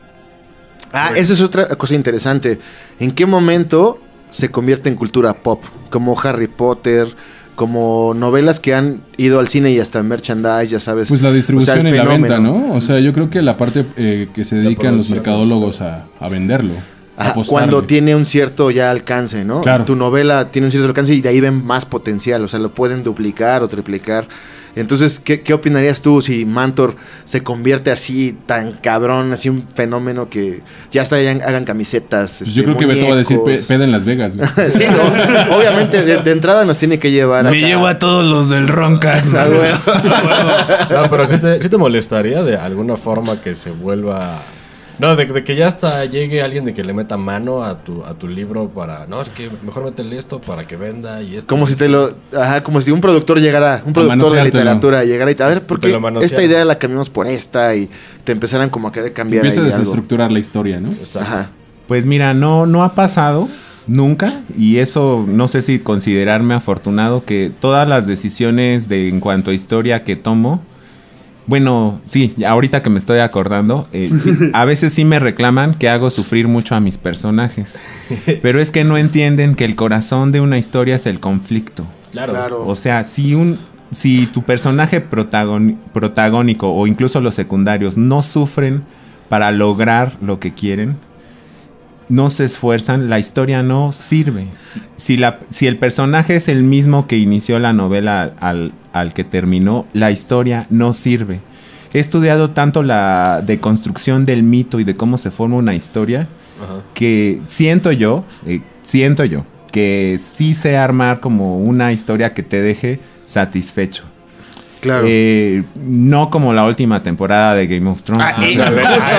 Ah, esa es otra cosa interesante. ¿En qué momento se convierte en cultura pop? Como Harry Potter, como novelas que han ido al cine y hasta merchandise, ya sabes. Pues la distribución O sea, el y la venta, fenómeno. ¿no? O sea, yo creo que la parte eh, que se dedican los producción, mercadólogos a, a venderlo. a Ajá, apostarle. cuando tiene un cierto ya alcance, ¿no? Claro. Tu novela tiene un cierto alcance y de ahí ven más potencial, o sea, lo pueden duplicar o triplicar. Entonces, ¿qué, qué opinarías tú si Mantor se convierte así tan cabrón, así un fenómeno que ya hasta hagan, hagan camisetas? Pues este, yo creo que Beto va a decir pe- muñecos? peda en Las Vegas, güey. Sí, ¿no? Obviamente, de, de entrada nos tiene que llevar acá. todos los del Roncas. Ah, güey. No, pero sí te, sí te molestaría de alguna forma que se vuelva... No, de, de que ya hasta llegue alguien de que le meta mano a tu, a tu libro para... No, es que mejor métele esto para que venda y esto. Como si te lo... Ajá, como si un productor llegara, un productor de manoseártelo. literatura llegara y te... A ver, ¿por Te qué lo manosearon. esta idea la cambiamos por esta? Y te empezaran como a querer cambiar ahí Empieza a algo. desestructurar la historia, ¿no? Exacto. Ajá. Pues mira, no, no ha pasado nunca y eso no sé si considerarme afortunado que todas las decisiones de en cuanto a historia que tomo, bueno, sí, ahorita que me estoy acordando, eh, sí, a veces sí me reclaman que hago sufrir mucho a mis personajes, pero es que no entienden que el corazón de una historia es el conflicto. Claro. Claro. O sea, si un si tu personaje protagon- protagónico o incluso los secundarios no sufren para lograr lo que quieren, no se esfuerzan, la historia no sirve. Si, la, si el personaje es el mismo que inició la novela al, al que terminó, la historia no sirve. He estudiado tanto la deconstrucción del mito y de cómo se forma una historia, ajá, que siento yo, eh, siento yo, que sí sé armar como una historia que te deje satisfecho. Claro. Eh, no como la última temporada de Game of Thrones. Ah, ¿no? y me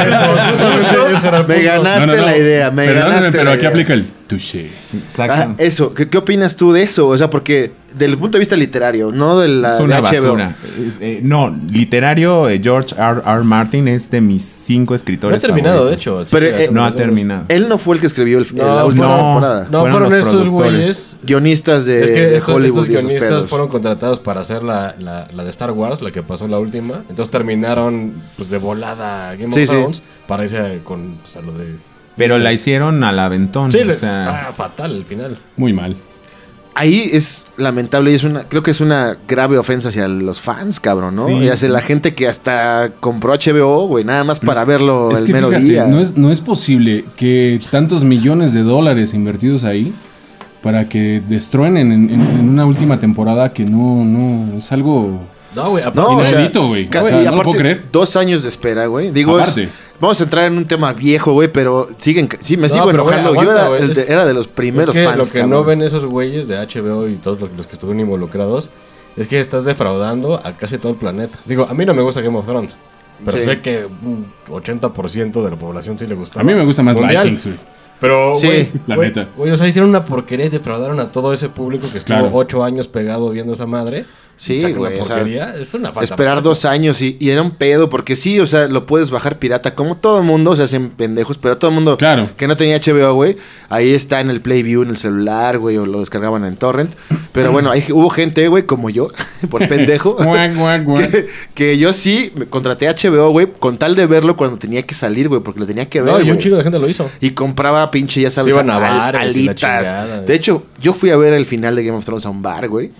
gusta. Me ganaste No, no, no. la idea. Me Perdóname, ganaste pero la aquí idea. aplica el touché. Ah, eso, ¿Qué, ¿qué opinas tú de eso? O sea, porque del punto de vista literario, no de la Es una de H B O. basura. Es, eh, no, literario, eh, George R. R. Martin es de mis cinco No ha escritores terminado, de favoritos. hecho. Pero, Sí, eh, No ha terminado. Él no fue el que escribió el, No, la última no. temporada. No, Fueron fueron los estos productores. güeyes. Guionistas de, Es que de estos, Hollywood estos y esos guionistas pedos. fueron contratados para hacer la, la, la de Star Wars, la que pasó la última. Entonces terminaron pues de volada Game Sí, of sí. Thrones para irse a- con pues, a lo de... Pero la hicieron al aventón. Sí, o le- sea, está fatal al final. Muy mal. Ahí es lamentable y es una, creo que es una grave ofensa hacia los fans, cabrón, ¿no? Sí. Y hacia la gente que hasta compró H B O, güey, nada más Pero para es- verlo Es el que mero fíjate, día. no es, no es posible que tantos millones de dólares invertidos ahí para que destruenen en, en- en una última temporada que no, no, es algo No, güey, No, o sea, inaudito, güey. ca- O sea, y no lo aparte, puedo creer. dos años de espera, güey. Digo, es- Aparte. vamos a entrar en un tema viejo, güey, pero siguen, sí, me No, sigo pero, güey, enojando. Yo aguanta, era, güey, el de, es- era de los primeros es que fans, lo que cabrón. no ven esos güeyes de H B O y todos los, los que estuvieron involucrados es que estás defraudando a casi todo el planeta. Digo, a mí no me gusta Game of Thrones, pero Sí. sé que un ochenta por ciento de la población sí le gusta. A mí me gusta más Mundial. Vikings, güey. Pero, Sí, güey, la güey, neta. güey, o sea, hicieron una porquería y defraudaron a todo ese público que estuvo Claro. ocho años pegado viendo esa madre. Sí, Sacan güey, una o sea, porquería. es una falta. Esperar dos años y, y era un pedo, porque sí, o sea, lo puedes bajar pirata, como todo el mundo, se hacen pendejos, pero todo el mundo Claro. que no tenía H B O, güey, ahí está en el Playview, en el celular, güey, o lo descargaban en Torrent. Pero bueno, ahí hubo gente, güey, como yo, por pendejo, Guac, guac, guac. que, que yo sí me contraté H B O, güey, con tal de verlo cuando tenía que salir, güey, porque lo tenía que ver, No, y un güey. chingo de gente lo hizo. Y compraba pinche, ya sabes, Se iban a al- bares y la alitas. chingada, güey. De hecho, yo fui a ver el final de Game of Thrones a un bar, güey.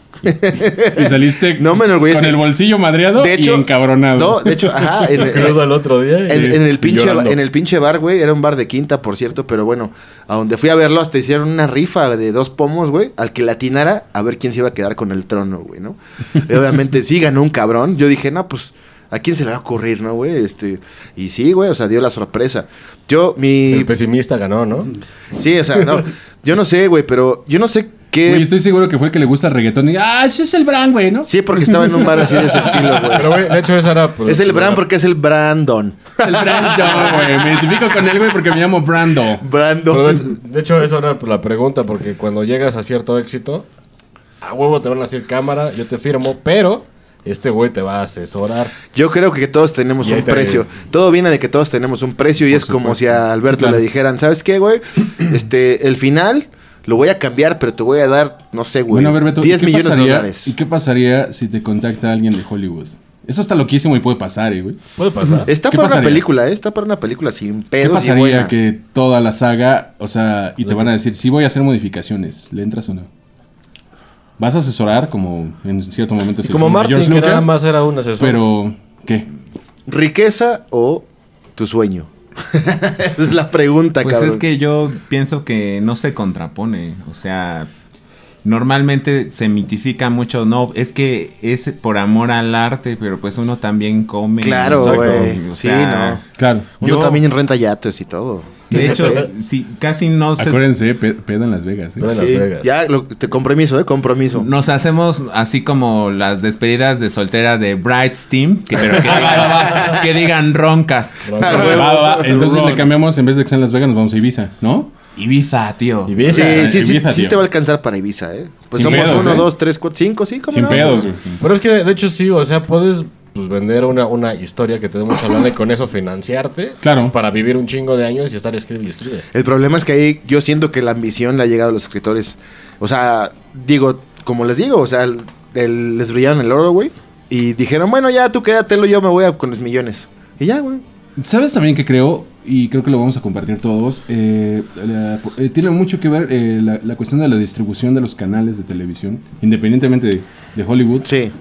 Y saliste No me enorgullece. con el bolsillo madreado De hecho, y encabronado. No, de hecho, ajá, en, en- Crudo al otro día. y- en- en el y pinche, llorando. en el pinche bar, güey, era un bar de quinta, por cierto, pero bueno, a donde fui a verlo hasta hicieron una rifa de dos pomos, güey, al que latinara a ver quién se iba a quedar con el trono, güey, ¿no? Y obviamente sí ganó un cabrón. Yo dije, no, pues, ¿a quién se le va a ocurrir, no, güey? Este, y sí, güey, o sea, dio la sorpresa. Yo, mi... El pesimista ganó, ¿no? Sí, o sea, no, yo no sé, güey, pero yo no sé qué... Güey, estoy seguro que fue el que le gusta el reggaetón y ah, ese es el Bran, güey, ¿no? Sí, porque estaba en un bar así de ese estilo, güey. Pero, güey, de hecho, esa era. pues, Es el Bran porque es el Brandon. Es el Brando, güey. Me identifico con él, güey, porque me llamo Brando. Pero de, Brandon. de hecho, eso era pues, la pregunta, porque cuando llegas a cierto éxito, a huevo te van a decir cámara, yo te firmo, pero este güey te va a asesorar. Yo creo que todos tenemos Y ahí un te- precio. Todo viene de que todos tenemos un precio y es como si a Alberto Sí, claro. le dijeran, ¿sabes qué, güey? Este, el final lo voy a cambiar, pero te voy a dar, no sé, güey, Bueno, a ver, Beto, ¿y diez qué millones de pasaría- dólares. ¿Y qué pasaría si te contacta alguien de Hollywood? Eso está loquísimo y puede pasar, eh, güey. Puede pasar. Está ¿Qué para una pasaría? película, ¿eh? Está para una película sin ¿Qué pedos y pasaría buena. que toda la saga, o sea, y te van a decir, sí voy a hacer modificaciones, ¿le entras o no? ¿Vas a asesorar como en cierto momento? Y se como hizo Martin, George que nada Lucas, más era un asesor. Pero, ¿qué? ¿Riqueza o tu sueño? Esa es la pregunta, Pues cabrón. es que yo pienso que no se contrapone. O sea, normalmente se mitifica mucho. No, es que es por amor al arte, pero pues uno también come. Claro, Exacto. güey. O Sí, sea, no. Claro. Uno yo- también renta yates y todo. De hecho, sí, casi no se... Acuérdense, pe- pedo en Las Vegas. ¿eh? Pedo en Sí, Las Vegas. ya, lo- te compromiso, ¿eh? Compromiso. Nos hacemos así como las despedidas de soltera de Bride's Team, que, pero que, digan, que digan Roncast. Va, va, va. Entonces le cambiamos, en vez de que sea en Las Vegas, nos vamos a Ibiza, ¿no? Ibiza, tío. Y bien, Sí, sí, sí, Ibiza, sí tío. te va a alcanzar para Ibiza, ¿eh? Pues Sin somos pedos, uno, ¿eh? dos, tres, cuatro, cinco, sí, ¿cómo Sin no? pedos, güey. Pero es que, de hecho, sí, o sea, puedes pues, vender una, una historia que te dé mucha lana y con eso financiarte. Claro. Para vivir un chingo de años y estar escribe y escribe. El problema es que ahí yo siento que la ambición le ha llegado a los escritores. O sea, digo, como les digo, o sea, el- el- les brillaron el oro, güey. Y dijeron, bueno, ya tú quédatelo, yo me voy a con los millones. Y ya, güey. ¿Sabes también que creo? Y creo que lo vamos a compartir todos. eh, la- eh, tiene mucho que ver eh, la, la cuestión de la distribución de los canales de televisión, independientemente de, de Hollywood. Sí.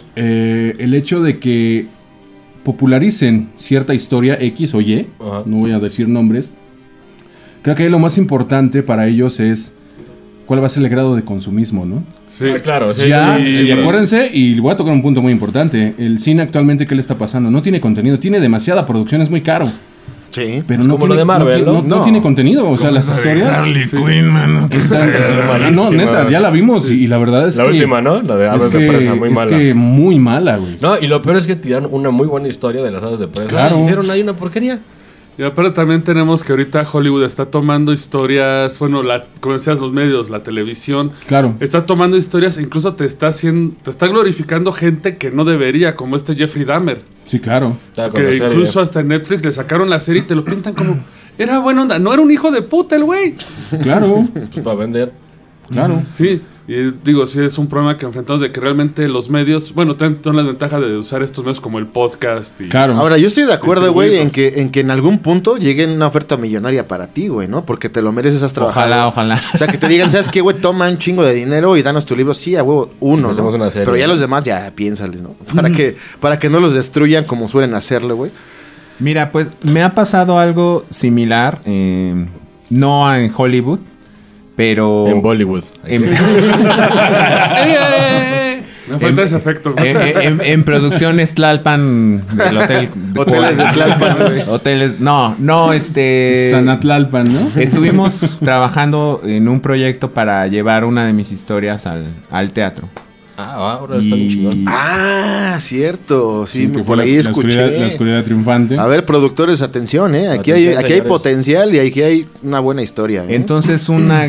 Eh, el hecho de que popularicen cierta historia X o Y, Ajá. no voy a decir nombres, creo que lo más importante para ellos es cuál va a ser el grado de consumismo, ¿no? Sí, Ah, claro, sí. Ya, y- y acuérdense, y voy a tocar un punto muy importante. El cine actualmente, ¿qué le está pasando? No tiene contenido, tiene demasiada producción, es muy caro. Sí. Pero Es no, como tiene, lo de Marvel, no, ¿no? no- no No. tiene contenido, o sea, las historias... Harley Quinn, mano. están- Ah, malísima. no, neta, ya la vimos y, y la verdad es La que... última, ¿no? La de es Aves de que- Presa, muy es mala. que muy mala, güey. No, y lo peor es que tiraron una muy buena historia de las aves de presa. Claro. Hicieron ahí una porquería. Y aparte también tenemos que ahorita Hollywood está tomando historias, bueno, la, como decías, los medios, la televisión, Claro. está tomando historias, incluso te está haciendo, te está glorificando gente que no debería, como este Jeffrey Dahmer, Sí, claro. Estaba con la que serie. incluso hasta en Netflix le sacaron la serie y te lo pintan como, era buena onda, no era un hijo de puta el güey. Claro, Pues para vender. claro. Sí, y digo, sí es un problema que enfrentamos de que realmente los medios, bueno, tienen la ventaja de usar estos medios como el podcast y... Claro. Ahora, yo estoy de acuerdo, güey, en Distribuirlos. que, en que en algún punto llegue una oferta millonaria para ti, güey, ¿no? Porque te lo mereces, has trabajado. Ojalá, ojalá. O sea, que te digan, ¿sabes qué, güey? Toma un chingo de dinero y danos tu libro. Sí, a huevo, uno, Hacemos ¿no? una serie. Pero ya los demás, ya piénsale, ¿no? Para, que, para que no los destruyan como suelen hacerlo, güey. Mira, pues me ha pasado algo similar, eh, no en Hollywood, pero... En Bollywood. en- ¡Ey, ey, ey! Me falta ese efecto. güey. en, en- en producciones Tlalpan del hotel. Hoteles de Tlalpan, güey. Hoteles, no, no, este... Sanatlalpan, ¿no? Estuvimos trabajando en un proyecto para llevar una de mis historias al, al teatro. Ah, ahora está bien chingón. Ah, cierto. Sí, que por fue la- ahí la escuché. oscuridad- la oscuridad triunfante. A ver, productores, atención, ¿eh? Aquí hay, Atención, aquí hay señores. potencial y aquí hay una buena historia, ¿eh? Entonces una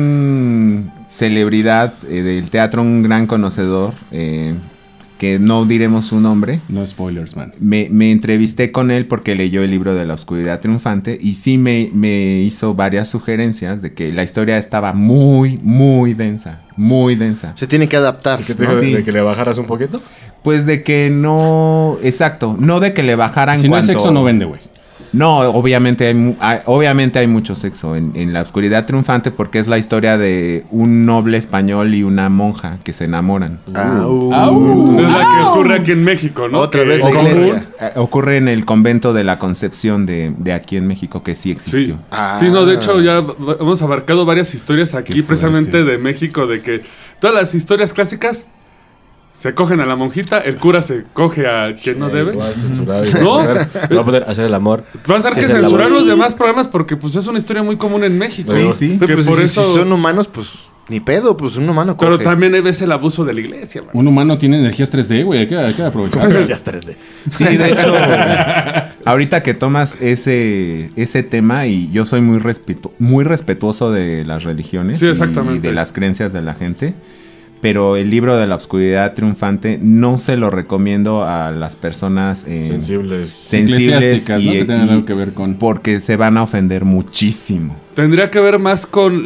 gran celebridad eh, del teatro, un gran conocedor, eh, que no diremos su nombre, No spoilers, man. me, me entrevisté con él porque leyó el libro de la oscuridad triunfante y sí me, me hizo varias sugerencias de que la historia estaba muy, muy densa, muy densa. Se tiene que adaptar. ¿Qué te No, dijo de- sí. de que le bajaras un poquito? Pues de que no, exacto, no de que le bajaran Si no es cuanto- sexo, no vende, güey. No, obviamente hay, mu- hay- obviamente hay mucho sexo en, en la oscuridad triunfante porque es la historia de un noble español y una monja que se enamoran. Au. Es la que ocurre aquí en México, ¿no? Otra Que- vez la común. iglesia. Eh, Ocurre en el convento de la Concepción de, de aquí en México, que sí Sí. existió. Ah. Sí, no, de hecho ya v- hemos abarcado varias historias aquí Qué precisamente fuerte. de México, de que todas las historias clásicas se cogen a la monjita, el cura se coge a quien no Eh, debe. voy a censurar y voy a ¿No? poner- voy a poner a hacer el amor. Vas a tener Sí, que es el censurar labor. los demás programas porque pues es una historia muy común en México. Sí, ¿no? sí. Que Pero, pues, por si, eso... si son humanos, pues ni pedo, pues un humano coge. Pero también hay veces el abuso de la iglesia, man. Un humano tiene energías tres D, güey. Hay que, hay que aprovechar. Ya está tres D. Sí, de hecho, ahorita que tomas ese, ese tema, y yo soy muy, respetu- muy respetuoso de las religiones Sí, y exactamente. de las creencias de la gente, pero el libro de la oscuridad triunfante no se lo recomiendo a las personas eh, Sensibles. sensibles Eclesiásticas, ¿no? Que tengan algo que ver con- porque se van a ofender muchísimo. Tendría que ver más con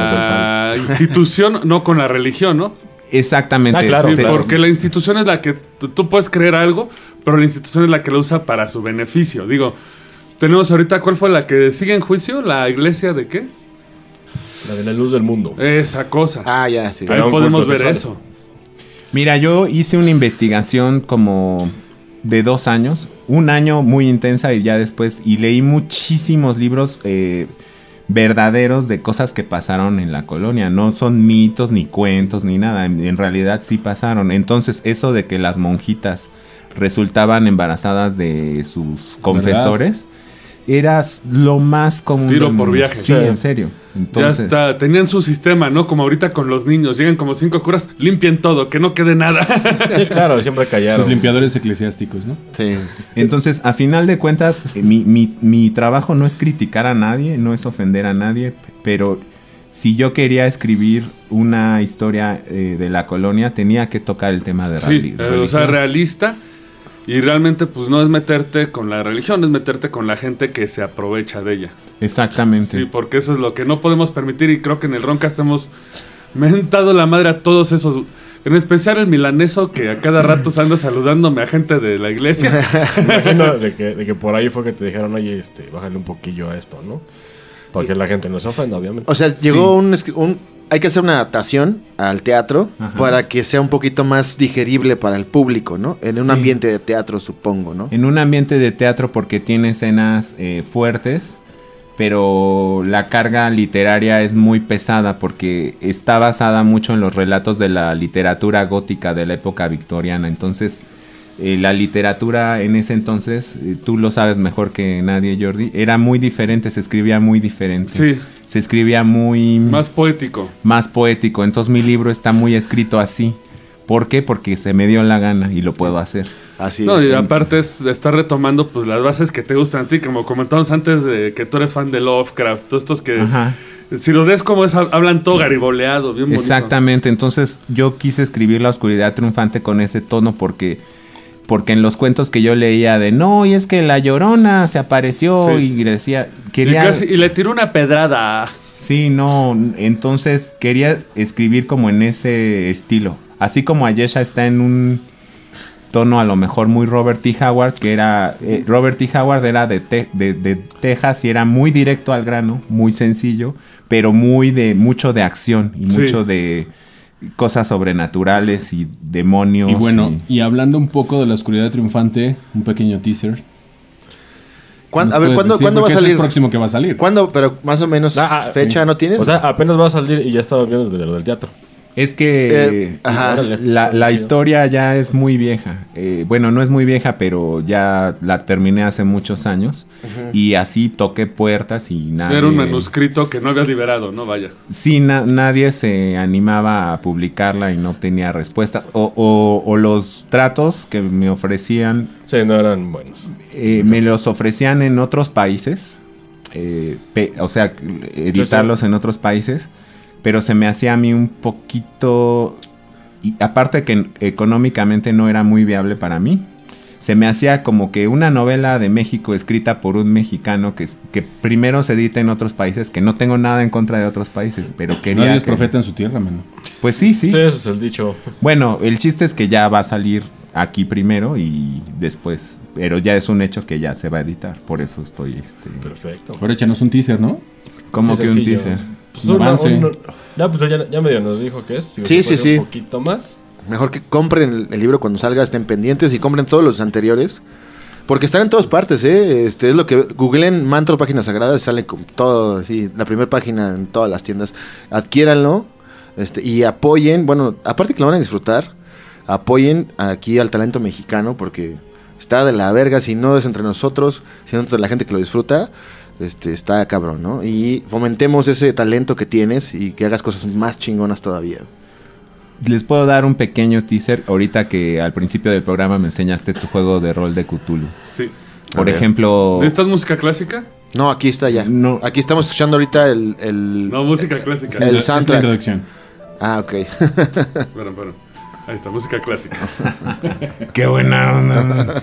la institución, no con la religión, ¿no? Exactamente. Ah, claro, Sí, se- porque la institución es la que tú, tú puedes creer algo, pero la institución es la que lo usa para su beneficio. Digo, tenemos ahorita, ¿cuál fue la que sigue en juicio? ¿La iglesia de qué? La de la luz del mundo. Esa cosa. Ah, ya, sí. Ahí Era un podemos culto ver sexual. eso. Mira, yo hice una investigación como de dos años, un año muy intensa y ya después, y leí muchísimos libros eh, verdaderos de cosas que pasaron en la colonia. No son mitos ni cuentos ni nada, en, en realidad sí pasaron. Entonces eso de que las monjitas resultaban embarazadas de sus confesores era s- lo más común. Tiro del por mundo. viaje. Sí, Sí. en serio. Entonces, Ya está, tenían su sistema, ¿no? Como ahorita con los niños, llegan como cinco curas, limpien todo, que no quede nada. Sí, claro, siempre callaron. Sus limpiadores eclesiásticos, ¿no? Sí. Entonces, a final de cuentas, eh, mi, mi- mi trabajo no es criticar a nadie, no es ofender a nadie, p- pero si yo quería escribir una historia eh, de la colonia, tenía que tocar el tema de Sí, reli- eh, o religión. sea, realista. Y realmente, pues no es meterte con la religión, es meterte con la gente que se aprovecha de ella. Exactamente. Sí, porque eso es lo que no podemos permitir. Y creo que en el Roncast hemos mentado la madre a todos esos. En especial el milaneso que a cada rato se anda saludándome a gente de la iglesia. Me imagino de que, de que por ahí fue que te dijeron, oye, este, bájale un poquillo a esto, ¿no? Porque la gente no se ofenda, obviamente. O sea, llegó un, escri- un... Hay que hacer una adaptación al teatro Ajá. para que sea un poquito más digerible para el público, ¿no? En un Sí. ambiente de teatro, supongo, ¿no? En un ambiente de teatro porque tiene escenas eh, fuertes, pero la carga literaria es muy pesada porque está basada mucho en los relatos de la literatura gótica de la época victoriana. Entonces, eh, la literatura en ese entonces, eh, tú lo sabes mejor que nadie, Jordi, era muy diferente, se escribía muy diferente. Sí. Se escribía muy... Más poético. Más poético. Entonces mi libro está muy escrito así. ¿Por qué? Porque se me dio la gana y lo puedo hacer. Así No, es. y aparte es de estar retomando pues las bases que te gustan a ti, como comentamos antes de que tú eres fan de Lovecraft, todos estos que Ajá. si los ves como es, hablan todo gariboleado, bien bonito. Exactamente, entonces yo quise escribir La Oscuridad Triunfante con ese tono porque, porque en los cuentos que yo leía de no, y es que la Llorona se apareció Sí. y decía, Y, quería... casi- y le tiró una pedrada. Sí, no, entonces quería escribir como en ese estilo. Así como Ayesha está en un tono a lo mejor muy Robert T. Howard, que era... eh, Robert T. Howard era de, te- de, de Texas y era muy directo al grano, muy sencillo, pero muy de mucho de acción y Sí. mucho de cosas sobrenaturales y demonios. Y bueno, y- y hablando un poco de La Oscuridad Triunfante, un pequeño teaser. ¿Cuán- ¿Nos a ver, puedes ¿cuándo, decir? ¿cuándo va a Porque ese es salir? el próximo que va a salir. ¿Cuándo? Pero más o menos Ah, ah, fecha, ¿no tienes? O sea, apenas va a salir y ya estaba viendo de lo del teatro. Es que Eh, ajá. Órale. la, la historia ya es muy vieja. Eh, bueno, no es muy vieja, pero ya la terminé hace muchos años. Y así toqué puertas y nadie... Era un manuscrito que no habías liberado, ¿no? Vaya. Sí, na- nadie se animaba a publicarla y no obtenía respuestas. O, o- o los tratos que me ofrecían, Sí, no eran buenos. eh, me los ofrecían en otros países. eh, pe- o sea, editarlos en otros países. Pero se me hacía a mí un poquito... Y aparte que económicamente no era muy viable para mí. Se me hacía como que una novela de México escrita por un mexicano que, que primero se edita en otros países, que no tengo nada en contra de otros países, pero quería... Nadie es que- profeta en su tierra, mano. Pues sí, sí, Sí, ese es el dicho. Bueno, el chiste es que ya va a salir aquí primero y después... Pero ya es un hecho que ya se va a editar. Por eso estoy... este Perfecto. Ahora échanos un teaser, ¿no? Como que un sencillo. teaser. Pues Un una- avance. un- ya, pues ya, ya medio nos dijo que es. Digo, Sí, si sí, fuera sí. Un poquito más. Mejor que compren el, el libro cuando salga, estén pendientes y compren todos los anteriores. Porque están en todas partes, ¿eh? Este, es lo que... Googleen Mantra Páginas Sagradas, sale con todo, así, la primera página en todas las tiendas. Adquiéranlo, este, y apoyen, bueno, aparte que lo van a disfrutar, apoyen aquí al talento mexicano, porque está de la verga, si no es entre nosotros, sino entre la gente que lo disfruta, este, está cabrón, ¿no? Y fomentemos ese talento que tienes y que hagas cosas más chingonas todavía. Les puedo dar un pequeño teaser ahorita que al principio del programa me enseñaste tu juego de rol de Cthulhu. Sí. Por A ver. ejemplo... ¿Necesitas música clásica? No, aquí está ya. No. Aquí estamos escuchando ahorita el... el... No, música clásica. El Es la soundtrack. introducción. Ah, ok. Bueno, bueno. Ahí está, música clásica. ¡Qué buena onda!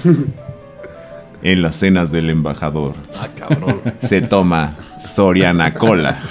En las cenas del embajador Ah, cabrón. se toma Soriana Cola.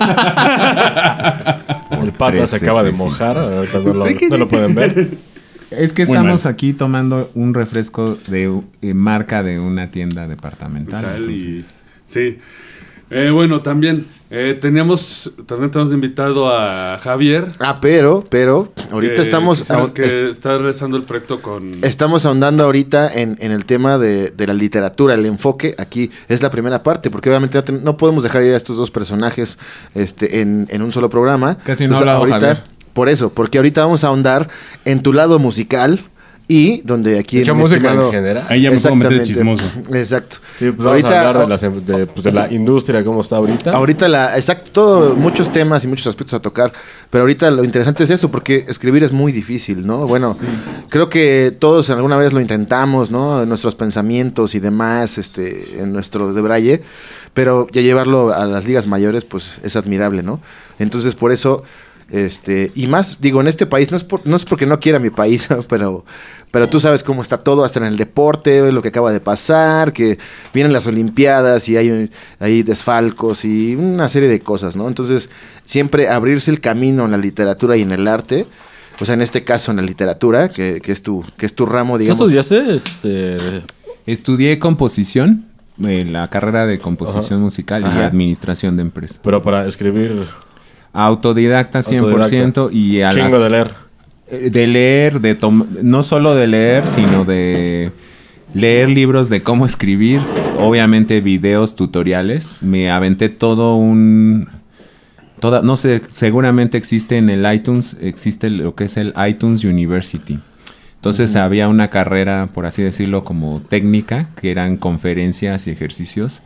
El pata se acaba de mojar. ahorita No lo, no lo pueden ver. Es que Muy estamos mal. aquí tomando un refresco de eh, marca de una tienda departamental. Tal y- entonces- sí. Eh, bueno, también eh, teníamos, también tenemos invitado a Javier. Ah, pero, pero, ahorita que- estamos... que, sabe ahor- que est- está realizando el proyecto con... Estamos ahondando ahorita en, en el tema de, de la literatura, el enfoque. Aquí es la primera parte, porque obviamente no, te- no podemos dejar ir a estos dos personajes este, en, en un solo programa. Casi no ha Entonces, hablado ahorita, Javier. Por eso, porque ahorita vamos a ahondar en tu lado musical y donde aquí... De hecho, mi música estimado- en general. Ahí ya me puedo meter de Exactamente. chismoso. Exacto. Sí, pues vamos a hablar de, las em- de, pues, de la industria, cómo está ahorita. Ahorita la, exacto, todo, muchos temas y muchos aspectos a tocar, pero ahorita lo interesante es eso, porque escribir es muy difícil, ¿no? Bueno, creo que todos alguna vez lo intentamos, ¿no? En nuestros pensamientos y demás, este, en nuestro debraye, pero ya llevarlo a las ligas mayores, pues es admirable, ¿no? Entonces, por eso, este, y más, digo, en este país, no es, por, no es porque no quiera mi país, pero, pero tú sabes cómo está todo, hasta en el deporte, lo que acaba de pasar, que vienen las Olimpiadas y hay, hay desfalcos y una serie de cosas, ¿no? Entonces, siempre abrirse el camino en la literatura y en el arte, o sea, en este caso en la literatura, que, que es tu, que es tu ramo, ¿Qué digamos. estudiaste? Este, Estudié composición, eh, la carrera de composición musical y Ajá. administración de empresas. pero para escribir Autodidacta cien por ciento y a la- chingo de leer. eh, de leer, de tom- no solo de leer, sino de leer libros de cómo escribir, obviamente videos, tutoriales. Me aventé todo un... Toda, no sé, seguramente existe en el iTunes, existe lo que es el iTunes University. Entonces uh-huh. había una carrera, por así decirlo, como técnica, que eran conferencias y ejercicios.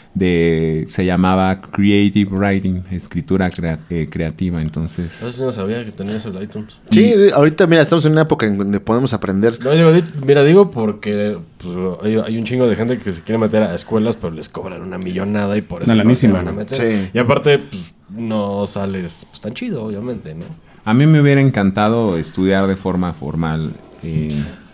De, se llamaba Creative Writing, escritura crea, eh, creativa, entonces... Eso no sabía que tenías el iTunes. Sí, y, ahorita mira, estamos en una época en donde podemos aprender. No, digo, mira, digo porque pues, hay, hay un chingo de gente que se quiere meter a escuelas, pero les cobran una millonada y por eso una no se lanísima, van a meter. Sí. Y aparte, pues, no sales pues, tan chido, obviamente, ¿no? A mí me hubiera encantado estudiar de forma formal eh,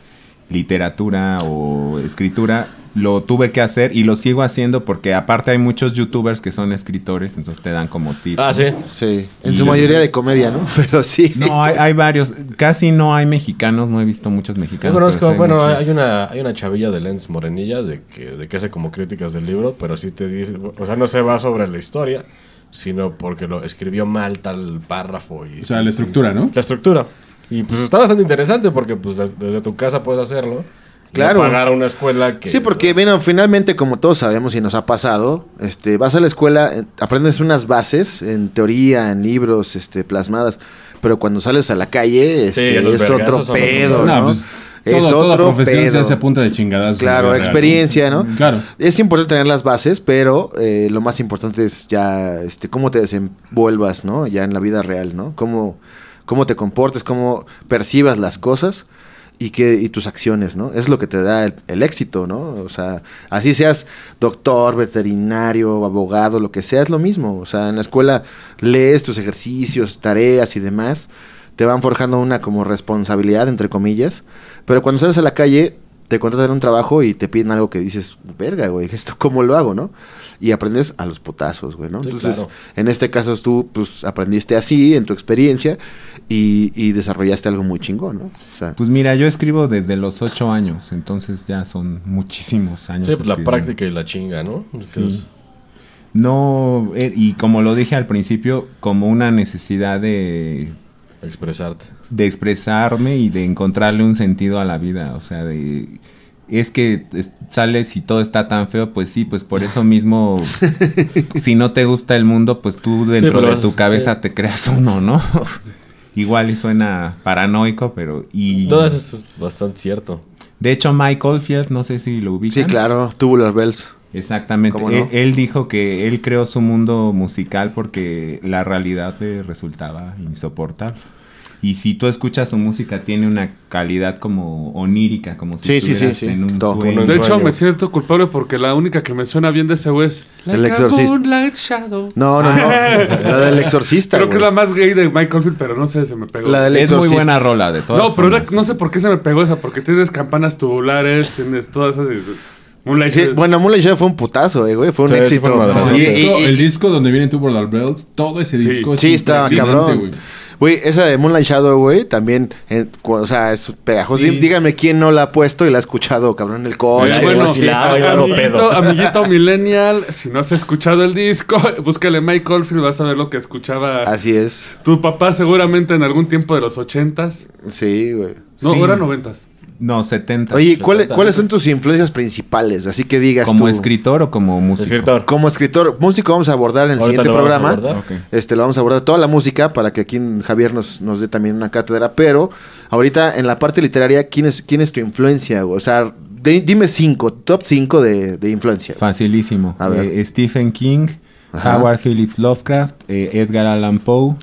literatura o escritura. Lo tuve que hacer y lo sigo haciendo porque aparte hay muchos youtubers que son escritores, entonces te dan como tips. Ah, sí. Sí, en y su mayoría de comedia, ¿no? Pero sí. No, hay, hay varios. Casi no hay mexicanos, no he visto muchos mexicanos. Yo conozco, hay bueno, muchos. hay una hay una chavilla de lentes morenilla de que, de que hace como críticas del libro, pero sí te dice, o sea, no se va sobre la historia, sino porque lo escribió mal tal párrafo. Y O sea, sí, la sí. estructura, ¿no? La estructura. Y pues está bastante interesante porque pues de- desde tu casa puedes hacerlo. Claro. No pagar a una escuela que... Sí, porque, bueno, finalmente, como todos sabemos y nos ha pasado, este, vas a la escuela, eh, aprendes unas bases, en teoría, en libros, este, plasmadas, pero cuando sales a la calle, este, los es otro vergazos son pedo, otro ¿no? No, pues, es todo- toda otro profesión se pedo. hace a punta de chingadas. Claro, experiencia, ¿no? Claro. Es importante tener las bases, pero eh, lo más importante es ya este, cómo te desenvuelvas, ¿no? Ya en la vida real, ¿no? Cómo, cómo te comportes, cómo percibas las cosas y, que, y tus acciones, ¿no? Es lo que te da el, el éxito, ¿no? O sea, así seas doctor, veterinario, abogado, lo que sea, es lo mismo. O sea, en la escuela lees tus ejercicios, tareas y demás, te van forjando una como responsabilidad, entre comillas, pero cuando sales a la calle te contratan un trabajo y te piden algo que dices, verga, güey, ¿esto cómo lo hago, no? Y aprendes a los putazos, güey, ¿no? Sí, Entonces, claro. en este caso tú, pues, aprendiste así, en tu experiencia, y, y desarrollaste algo muy chingón, ¿no? O sea, Pues mira, yo escribo desde los ocho años, entonces ya son muchísimos años. Sí, pues la escribiendo. práctica y la chinga, ¿no? Entonces, Sí. No, eh, y como lo dije al principio, como una necesidad de, expresarte. de expresarme y de encontrarle un sentido a la vida, o sea, de... Es que es- sales y todo está tan feo, pues sí, pues por eso mismo, si no te gusta el mundo, pues tú dentro pero- de tu cabeza sí. te creas uno, ¿no? Igual y suena paranoico, pero... Y No, eso es bastante cierto. de hecho, Mike Oldfield, no sé si lo ubican. sí, claro, Tubular Bells. Exactamente. ¿Cómo no? Él, él dijo que él creó su mundo musical porque la realidad le resultaba insoportable. Y si tú escuchas su música, tiene una calidad como onírica, como si Sí, sí, estuvieras sí, sí. en un Todo. sueño. De hecho, sueño. me siento culpable porque la única que me suena bien de ese güey es El Like a Exorcista. Moonlight Shadow. No, no, no. La del exorcista, Creo que es güey. la más gay de Michael Field, pero no sé, se me pegó. La del Es muy exorcista. buena rola, de todas No, pero formas. era- no sé por qué se me pegó esa, porque tienes campanas tubulares, tienes todas esas... Moonlight Sí, Shadow. bueno, Moonlight Shadow fue un putazo, eh, güey. Fue un Sí, sí, éxito. fue madrazo. Y- el, y- disco, y- el disco donde vienen Tubular Bells, todo ese Sí. disco es Sí, está impresionante, cabrón. güey. Güey, esa de Moonlight Shadow, güey, también, eh, cu- o sea, es pegajoso. Sí. Dí- Díganme quién no la ha puesto y la ha escuchado, cabrón, en el coche. Ay, o bueno, así. sí, la- Ay, algo amiguito, pedo. amiguito millennial, si no has escuchado el disco, búscale Mike Oldfield, vas a ver lo que escuchaba Así es. tu papá seguramente en algún tiempo de los ochentas. Sí, güey. No, Sí. eran noventas. No, setenta. Oye, ¿cuáles cuáles son tus influencias principales? Así que digas ¿Como tú. escritor o como músico? Escritor. Como escritor, músico vamos a abordar en el Ahorita siguiente lo vamos a programa. abordar. Ok. Este, lo vamos a abordar toda la música para que aquí Javier nos, nos dé también una cátedra. Pero ahorita en la parte literaria, ¿quién es, quién es tu influencia? güey? O sea, de- dime cinco, top cinco de, de influencia. Facilísimo. A ver. Eh, Stephen King, Ajá. Howard Phillips Lovecraft, eh, Edgar Allan Poe,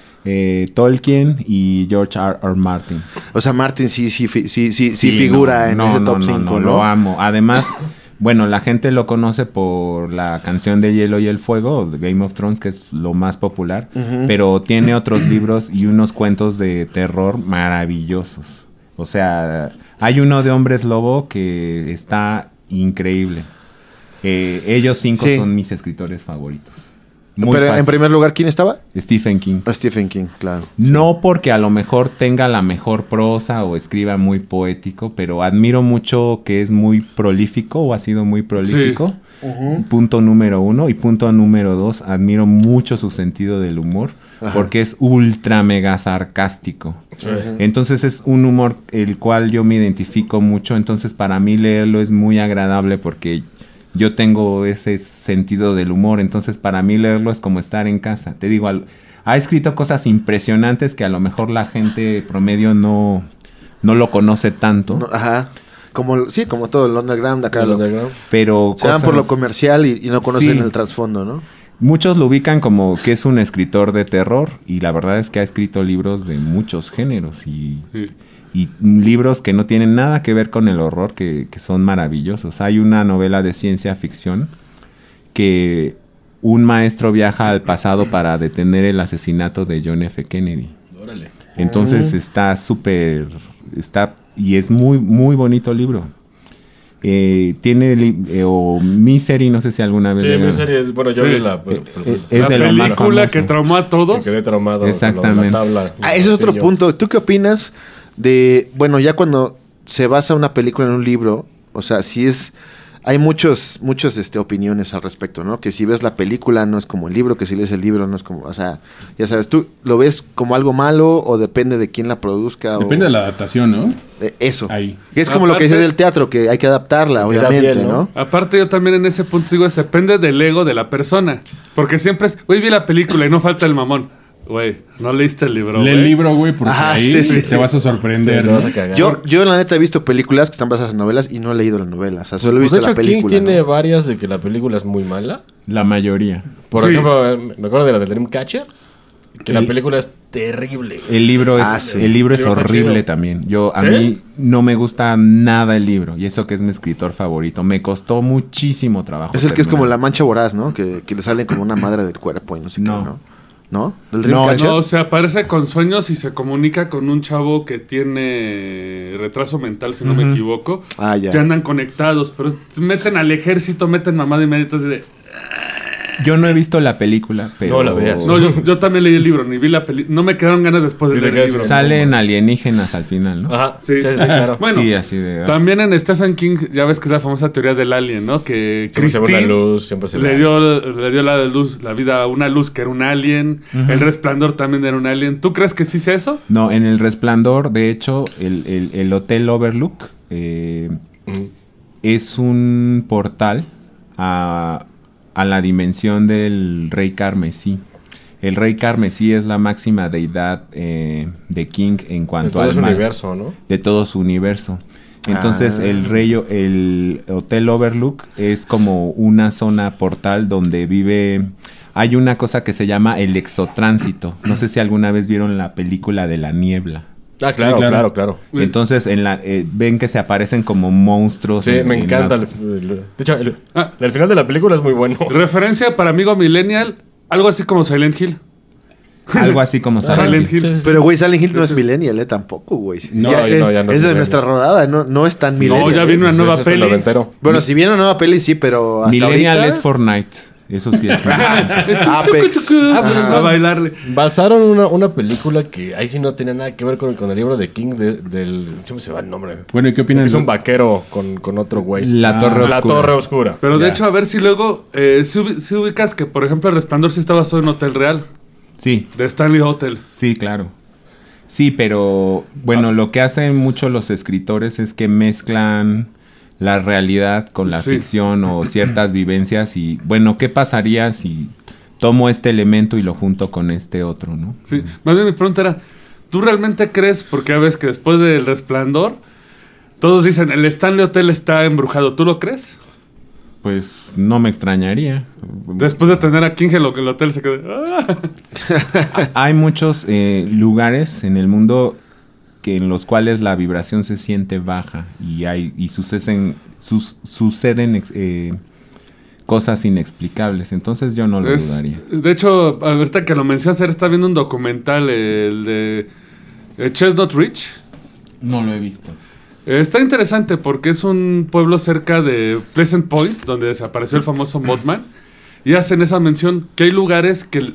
eh, Tolkien y George R. R. Martin. O sea, Martin sí, sí, fi- sí, sí, sí, figura no, en no, ese no, top no, cinco, no, ¿no? Lo amo. Además, bueno, la gente lo conoce por la canción de Hielo y el Fuego, de Game of Thrones, que es lo más popular, Ujú. pero tiene otros libros y unos cuentos de terror maravillosos. O sea, hay uno de Hombres Lobo que está increíble. Eh, ellos cinco Sí. son mis escritores favoritos. Muy Pero fácil. en primer lugar, ¿quién estaba? Stephen King. A Stephen King, claro. No porque a lo mejor tenga la mejor prosa o escriba muy poético, pero admiro mucho que es muy prolífico o ha sido muy prolífico. Punto número uno. Y punto número dos, admiro mucho su sentido del humor. Ajá. Porque es ultra mega sarcástico. Sí. Entonces es un humor el cual yo me identifico mucho. Entonces para mí leerlo es muy agradable porque yo tengo ese sentido del humor. Entonces para mí leerlo es como estar en casa. Te digo, al, ha escrito cosas impresionantes que a lo mejor la gente promedio no, no lo conoce tanto. No, ajá. Como, sí, como todo el underground acá. El lo, underground. Pero se van por lo comercial y, y no conocen sí. el trasfondo, ¿no? Muchos lo ubican como que es un escritor de terror y la verdad es que ha escrito libros de muchos géneros y, sí. y libros que no tienen nada que ver con el horror, que, que son maravillosos. Hay una novela de ciencia ficción que un maestro viaja al pasado para detener el asesinato de John F. Kennedy. Órale. Entonces uh-huh. está súper... está y es muy, muy bonito libro. Eh, tiene eh, o Misery, no sé si alguna vez. Sí, Misery, bueno, yo sí. vi la, eh, eh, es la de película que traumó a todos. Que quedé traumado. Exactamente. Con la tabla, ah, ese es otro punto. ¿Tú qué opinas de, bueno, ya cuando se basa una película en un libro, o sea, si es, hay muchos, muchos, este, opiniones al respecto, ¿no? Que si ves la película no es como el libro, que si lees el libro no es como, o sea, ya sabes, ¿tú lo ves como algo malo o depende de quién la produzca? Depende o... de la adaptación, ¿no? Eh, eso. Ahí. Que es como Aparte, lo que dice del teatro, que hay que adaptarla, obviamente, bien, ¿no? ¿no? Aparte yo también en ese punto digo, depende del ego de la persona. Porque siempre es, güey, vi la película y no falta el mamón. Güey, no leíste el libro, Lee el libro, güey, porque Ajá, ahí sí, sí. te vas a sorprender, sí, ¿no? Vas a yo, yo, la neta, he visto películas que están basadas en novelas y no he leído las novelas. O sea, solo he visto pues de hecho, la película. ¿quién tiene ¿no? varias de que la película es muy mala? La mayoría. Por sí. ejemplo, me acuerdo de la de Dreamcatcher, que el, la película es terrible. El libro es, ah, sí. el libro es el libro horrible también. Yo, a ¿Sí? mí no me gusta nada el libro. Y eso que es mi escritor favorito. Me costó muchísimo trabajo. Es el terminar. Que es como La Mancha Voraz, ¿no? Que, que le sale como una madre del cuerpo y no sé no. qué, ¿no? ¿No? ¿Del no, no, o sea, aparece con sueños y se comunica con un chavo que tiene retraso mental, si no uh-huh. me equivoco. Ah, ya. Que andan conectados, pero meten al ejército, meten mamada y media, de... Yo no he visto la película, pero... No la veas. No, yo, yo también leí el libro, ni vi la película. No me quedaron ganas después de leer el libro. Salen alienígenas al final, ¿no? Ajá, sí, sí, sí claro. Bueno, sí, así de... también en Stephen King, ya ves que es la famosa teoría del alien, ¿no? Que Christine se ve la luz, siempre se le, dio, le dio la luz, la vida a una luz que era un alien. Uh-huh. El Resplandor también era un alien. ¿Tú crees que sí sea eso? No, en El Resplandor, de hecho, el, el, el Hotel Overlook eh, uh-huh. es un portal a... a la dimensión del Rey Carmesí. El Rey Carmesí es la máxima deidad eh, de King en cuanto al mal. De todo su universo, ¿no? De todo su universo. Entonces, ah. el rey, el Hotel Overlook es como una zona portal donde vive... Hay una cosa que se llama el exotránsito. No sé si alguna vez vieron la película de La Niebla. Ah, claro, sí, claro, claro, claro. Entonces, en la, eh, ven que se aparecen como monstruos. Sí, en, me encanta. La... El, el, de hecho, el, ah, el final de la película es muy bueno. Referencia para amigo millennial, algo así como Silent Hill. Algo así como Silent Hill. Sí, sí. Pero, güey, Silent Hill no es millennial, ¿eh? Tampoco, güey. No, ya, no, ya no es, es de nuestra rodada, no, no es tan sí, millennial. No, ya viene una pues nueva peli. Bueno, si viene una nueva peli, sí, pero hasta millennial ahorita... es Fortnite. Eso sí es. Apex. Ah, pues, a bailarle. Basaron una, una película que ahí sí no tenía nada que ver con, con el libro de King de, del... ¿Cómo se va el nombre? Bueno, ¿y qué opinan? Es un vaquero con, con otro güey. La ah, Torre Oscura. La Torre Oscura. Pero ya. de hecho, a ver si luego... Eh, si, ubi- si ubicas que, por ejemplo, El Resplandor sí está basado en Hotel Real. Sí. De Stanley Hotel. Sí, claro. Sí, pero... Bueno, ah. lo que hacen mucho los escritores es que mezclan... la realidad con la sí. ficción o ciertas vivencias y bueno, ¿qué pasaría si tomo este elemento y lo junto con este otro, no? Sí, más bien mi pregunta era, ¿tú realmente crees, porque ya ves que después del Resplandor todos dicen, el Stanley Hotel está embrujado, ¿tú lo crees? Pues no me extrañaría. Después de tener a King en el hotel se quedó... ¡Ah! Hay muchos eh, lugares en el mundo... que en los cuales la vibración se siente baja y hay y suceden sus, suceden eh, cosas inexplicables, entonces yo no lo es, dudaría. De hecho, ahorita que lo mencionas, está viendo un documental, el de eh, Chestnut Ridge. No lo he visto. Eh, está interesante porque es un pueblo cerca de Pleasant Point, donde desapareció el famoso Mothman. y hacen esa mención, que hay lugares que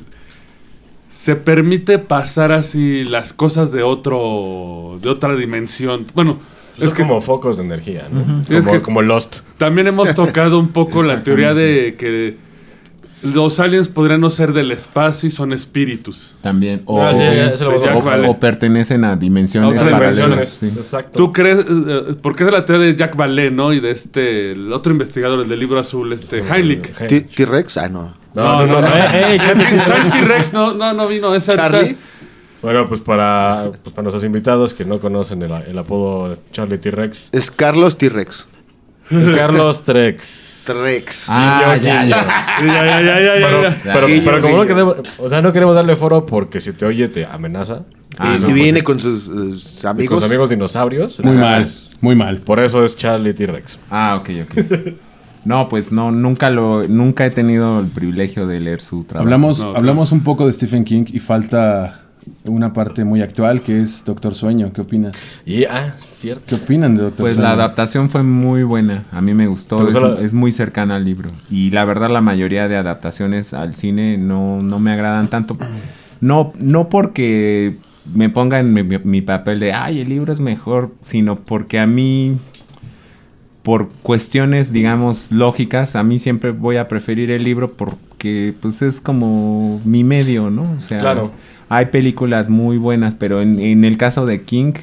se permite pasar así las cosas de otro, de otra dimensión. Bueno, Pues es es que como focos de energía, ¿no? Sí, como, es que- como Lost. también hemos tocado un poco la teoría de que los aliens podrían no ser del espacio y son espíritus. También. O, Ah, sí, ya, eso lo de vamos a Jack o- tocar. Vale. o pertenecen a dimensiones Otras paralelas. Dimensiones. Sí. Exacto. ¿Tú crees? eh, porque es de la teoría de Jack Vallée, ¿no? Y de este, el otro investigador, el del libro azul, este, Sí, Heinlich. Hen- T- T-Rex, ah, no. No, no, no. eh, eh, Charlie- Charles T-Rex no, no, no vino. Esa Charlie. Bueno, pues para, pues para nuestros invitados que no conocen el, el apodo Charlie T-Rex, Es Carlos T-Rex. es Carlos Trex. Trex. Ah, Guiño, ya, guiño. ya. Sí, ya, ya, ya, ya, ya, Pero, ya. pero, Guiño, pero como no guiño. queremos, o sea, no queremos darle foro porque si te oye te amenaza. Ah, y no, viene con sus, eh, sus Y con amigos. sus amigos dinosaurios. Muy mal, Entonces, muy mal. Por eso es Charlie T-Rex. Ah, ok, ok. No, pues no, nunca lo, nunca he tenido el privilegio de leer su trabajo. Hablamos, No, hablamos un poco de Stephen King y falta una parte muy actual que es Doctor Sueño. ¿Qué opinas? Y, ah, cierto. ¿Qué opinan de Doctor Pues Sueño? la adaptación fue muy buena, a mí me gustó, ¿Te es, gustó la- es muy cercana al libro. Y la verdad la mayoría de adaptaciones al cine no, no me agradan tanto. No, no porque me ponga en mi, mi papel de, ay, el libro es mejor, sino porque a mí, por cuestiones, digamos, lógicas, a mí siempre voy a preferir el libro porque pues es como mi medio, ¿no? O sea, Claro. hay películas muy buenas, pero en, en el caso de King,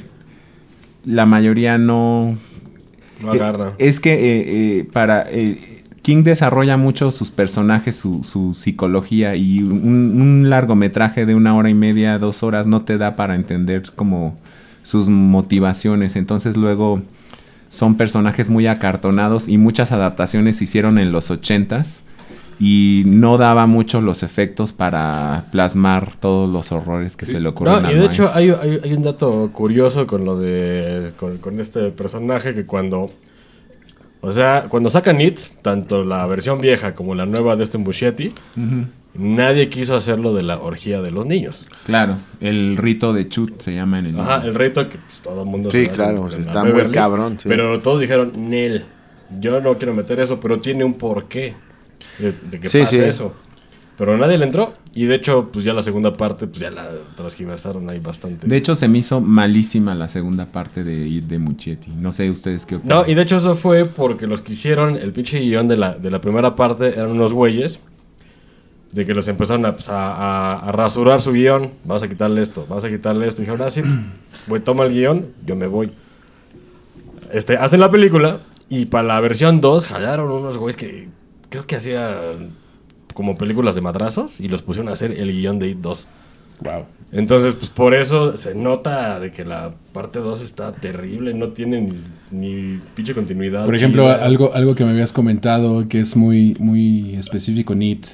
la mayoría no... No agarra. Eh, Es que eh, eh, para eh, King desarrolla mucho sus personajes, su, su psicología y un, un largometraje de una hora y media, dos horas no te da para entender como sus motivaciones. Entonces luego son personajes muy acartonados y muchas adaptaciones se hicieron en los ochentas y no daba mucho los efectos para plasmar todos los horrores que se le ocurren No, al y de hecho maestro. hay, hay, hay un dato curioso con lo de con, con este personaje que cuando o sea, cuando sacan It, tanto la versión vieja como la nueva de este Muschietti, Ujú. nadie quiso hacerlo de la orgía de los niños. Claro, el rito de Chut se llama en el Ajá, libro. el reto que pues, todo el mundo Sí, se da claro, en- en está la muy Beverly, cabrón, sí. Pero todos dijeron, Nel, yo no quiero meter eso, pero tiene un porqué de, de que Sí, pase sí. eso. Pero nadie le entró y de hecho, pues ya la segunda parte, pues ya la transgiversaron ahí bastante. De hecho, se me hizo malísima la segunda parte de It de Muschietti. No sé ustedes qué opinan. No, y de hecho eso fue porque los que hicieron el pinche guión de la, de la primera parte eran unos güeyes de que los empezaron a, pues, a, a- a rasurar su guión. Vamos a quitarle esto, vamos a quitarle esto. Y dijeron, ah, sí, güey, toma el guión, yo me voy. Este, hacen la película y para la versión dos jalaron unos güeyes que creo que hacían como películas de madrazos y los pusieron a hacer el guión de It dos. Wow. Entonces, pues por eso se nota de que la parte dos está terrible, no tiene ni, ni pinche continuidad. Por ejemplo, chida. algo, algo que me habías comentado que es muy, muy específico en It,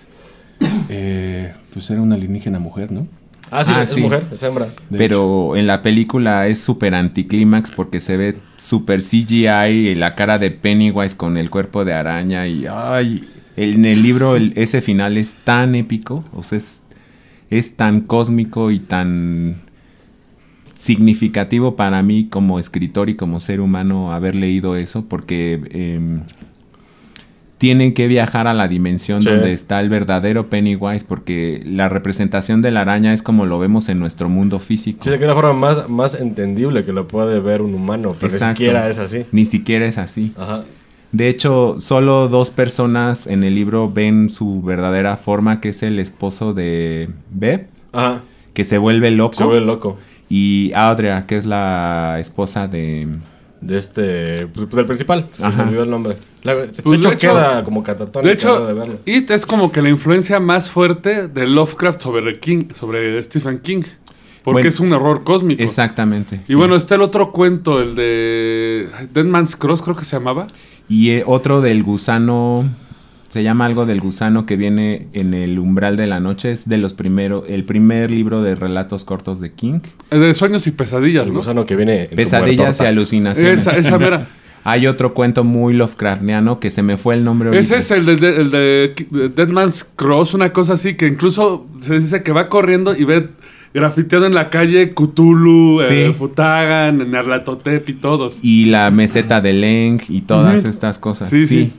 eh, pues era una alienígena mujer, ¿no? Ah, sí, Ah, es sí. mujer, es hembra. De Pero en la película es súper anticlímax porque se ve súper C G I y la cara de Pennywise con el cuerpo de araña y ay, en el libro el- ese final es tan épico, o sea, es, es tan cósmico y tan significativo para mí como escritor y como ser humano haber leído eso porque em, tienen que viajar a la dimensión Sí. donde está el verdadero Pennywise porque la representación de la araña es como lo vemos en nuestro mundo físico. Sí, de que es la forma más, más entendible que lo puede ver un humano, pero ni Exacto. siquiera es así. Ni siquiera es así. Ajá. De hecho, solo dos personas en el libro ven su verdadera forma, que es el esposo de Beb, Ajá. que se vuelve loco, Se vuelve loco. y Audrey, que es la esposa de... De este, pues, pues el principal, se me Ajá. olvidó el nombre. La- de Pues, hecho, de hecho- queda como catatónico De hecho, de verlo. It es como que la influencia más fuerte de Lovecraft sobre King, sobre Stephen King. Porque Bueno, es un horror cósmico. Exactamente. Y sí. bueno, está el otro cuento, el de Dead Man's Cross, creo que se llamaba. Y eh, otro del gusano, se llama algo del gusano que viene en el umbral de la noche, es de los primeros, el primer libro de relatos cortos de King. El de Sueños y Pesadillas, El ¿no? gusano que viene en tu Pesadillas y muertorta. alucinaciones. Esa, esa mera. Hay otro cuento muy Lovecraftiano que se me fue el nombre ahorita. Ese es el de, de- el de de Dead Man's Cross, una cosa así, que incluso se dice que va corriendo y ve grafiteado en la calle Cthulhu, Sí. eh, Futagan, Nyarlathotep y todos. Y la meseta de Leng y todas estas cosas. Sí, Sí, sí.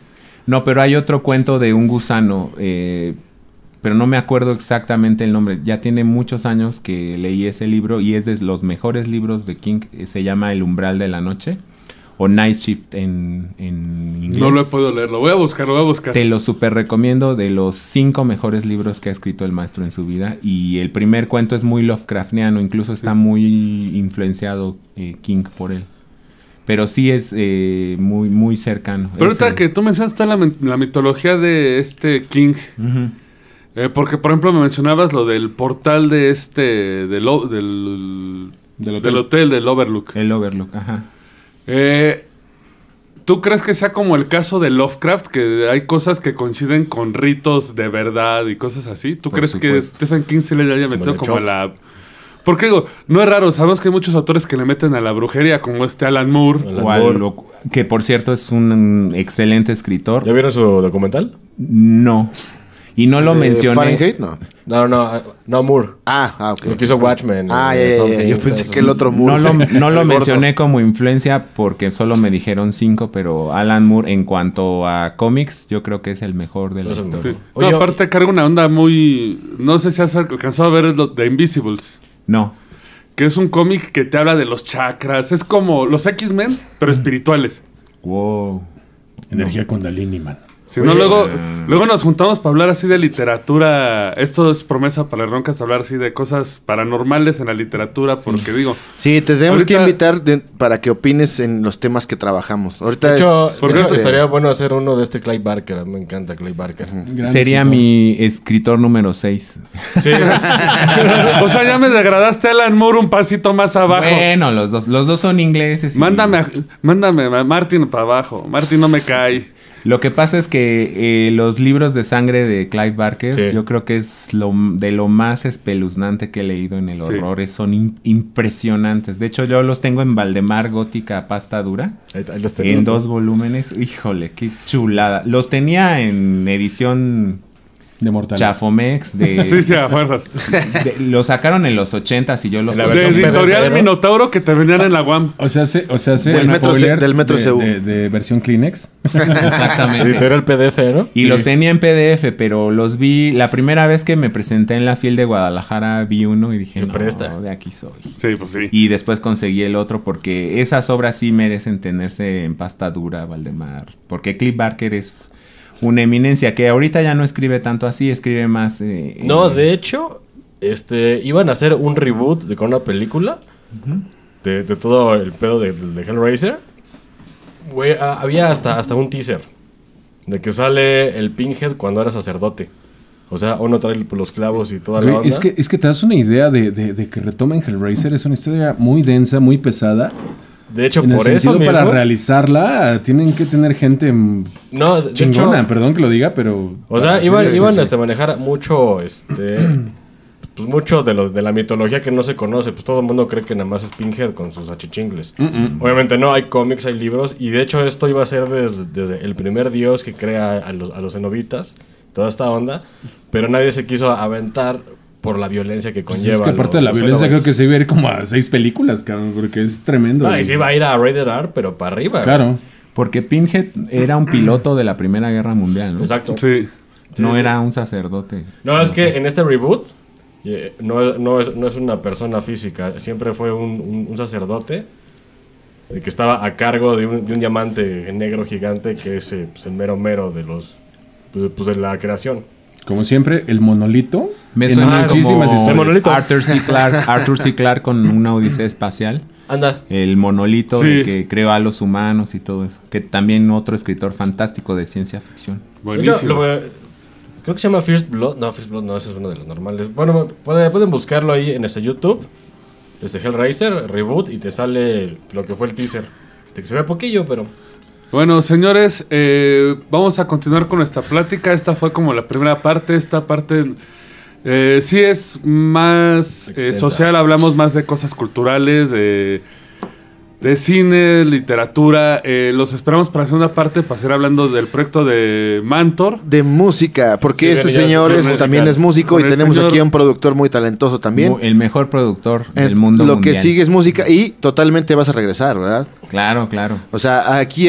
No, pero hay otro cuento de un gusano, eh, pero no me acuerdo exactamente el nombre. Ya tiene muchos años que leí ese libro y es de los mejores libros de King. Se llama El umbral de la noche o Night Shift en, en inglés. No lo he podido leer, lo voy a buscar, lo voy a buscar. Te lo súper recomiendo, de los cinco mejores libros que ha escrito el maestro en su vida. Y el primer cuento es muy Lovecraftiano, incluso está muy influenciado eh, King por él. Pero sí es eh, muy, muy cercano. Pero ahorita Ese- que tú mencionaste la, la mitología de este King, Ujú. eh, porque por ejemplo me mencionabas lo del portal de este, del, o- del, Del hotel. del hotel, del Overlook. El Overlook, ajá. Eh, ¿Tú crees que sea como el caso de Lovecraft, que hay cosas que coinciden con ritos de verdad y cosas así? ¿Tú Por crees que supuesto. Stephen King se le haya metido el como a Chop. la... Porque digo, no es raro, sabemos que hay muchos autores que le meten a la brujería, como este Alan Moore. Alan O al Moore. lo- que por cierto es un excelente escritor. ¿Ya vieron su documental? No. Y no lo Eh, mencioné. Fahrenheit, no. No, no, no, no Moore. Ah, ah, ok. Lo que hizo Watchmen. Ah, eh, ya, ya, ya. Something, Yo todo pensé eso. que el otro No Moore. lo, no lo El gordo. mencioné como influencia porque solo me dijeron cinco, pero Alan Moore en cuanto a cómics yo creo que es el mejor de la Es el historia. Sí. Oye, No, aparte carga una onda muy... No sé si has alcanzado a ver lo de Invisibles, No. que es un cómic que te habla de los chakras. Es como los X-Men, pero espirituales. Wow. Energía Kundalini, man. Si no, Oye, luego, eh. luego nos juntamos para hablar así de literatura. Esto es promesa para el Roncast, hablar así de cosas paranormales en la literatura, porque digo... Sí, te tenemos Ahorita- que invitar de- para que opines en los temas que trabajamos. Ahorita De hecho, es... de porque hecho, este- estaría bueno hacer uno de este Clive Barker. A mí me encanta Clive Barker. Gran Sería escritor. mi escritor número seis. Sí. O sea, ya me degradaste a Alan Moore un pasito más abajo. Bueno, los dos, los dos son ingleses. y- Mándame a, mándame a Martin para abajo. Martin no me cae. Lo que pasa es que eh, los libros de sangre de Clive Barker, Sí. yo creo que es lo, de lo más espeluznante que he leído en el Sí. horror. Es- Son im- impresionantes. De hecho, yo los tengo en Valdemar Gótica Pasta Dura. Ahí, ahí los tenemos, En ¿no? dos volúmenes. Híjole, qué chulada. Los tenía en edición De Mortales. Chafomex. De, Sí, sí, a fuerzas. de- lo sacaron en los ochentas y yo los En la De versión editorial P D F, ¿no? Minotauro que te vendían en la U A M. O sea, se, o sea, se Del el Metro C- spoiler del Metro de, C U. de, de versión Kleenex. Exactamente. Editorial P D F, ¿no? Y los tenía en P D F, pero los vi... La primera vez que me presenté en la FIL de Guadalajara vi uno y dije, Me no, presta. de aquí soy. Sí, pues sí. Y después conseguí el otro porque esas obras sí merecen tenerse en pasta dura, Valdemar. Porque Clive Barker es una eminencia que ahorita ya no escribe tanto así, escribe más... eh, No, eh, de hecho, este, iban a hacer un reboot de con una película de, de todo el pedo de, de Hellraiser. Güey, a- había hasta, hasta un teaser de que sale el Pinhead cuando era sacerdote. O sea, uno trae los clavos y toda la Güey, onda. es, que, es que te das una idea de, de, de que retomen Hellraiser. Es una historia muy densa, muy pesada. De hecho, En el por eso sentido, mismo... para realizarla, tienen que tener gente mm, No, de chingona, hecho, perdón que lo diga, pero... o sea, para iban, hacer- iban sí, sí. este, a manejar mucho, este... pues mucho de, lo, de la mitología que no se conoce. Pues todo el mundo cree que nada más es Pinhead con sus achichingles. Mm-mm. Obviamente no, hay cómics, hay libros. Y de hecho esto iba a ser des- desde el primer dios que crea a los, a los cenobitas. Toda esta onda. Pero nadie se quiso aventar por la violencia que Pues conlleva. es que aparte de la los- los violencia creo Cenobites. que se iba a ir como a seis películas, cabrón, porque es tremendo. Ah, y sí va a ir a Rated R, pero para arriba. Claro. Porque Pinhead era un piloto de la Primera Guerra Mundial, ¿no? Exacto. Sí. No sí. era un sacerdote. No, es que en este reboot eh, no, no, es, no es una persona física. Siempre fue un, un- un sacerdote de que estaba a cargo de un, de un diamante negro gigante que es eh, pues, el mero mero de los pues, pues, de la creación. Como siempre, el monolito. Me en suena muchísimas como El monolito. Arthur C. Clarke, Arthur C. Clarke con una odisea espacial. Anda. El monolito Sí. de que creó a los humanos y todo eso. Que también otro escritor fantástico de ciencia ficción. De hecho, Buenísimo. lo voy a- creo que se llama First Blood. No, First Blood no, ese es uno de los normales. Bueno, puede- pueden buscarlo ahí en este YouTube. Desde Hellraiser, Reboot, y te sale lo que fue el teaser. De que se ve poquillo, pero... Bueno, señores, eh, vamos a continuar con nuestra plática. Esta fue como la primera parte. Esta parte eh, sí es más eh, Extensa. social. Hablamos más de cosas culturales, de, de cine, literatura. Eh, los esperamos para la segunda parte para seguir hablando del proyecto de Mantor. De música, porque Sí, este bien, ya, señor bien es- musical. también es músico Con y el tenemos señor- aquí a un productor muy talentoso también. Mu- El mejor productor Eh, del mundo Lo mundial. que sigue es música y totalmente vas a regresar, ¿verdad? Claro, claro. O sea, aquí hay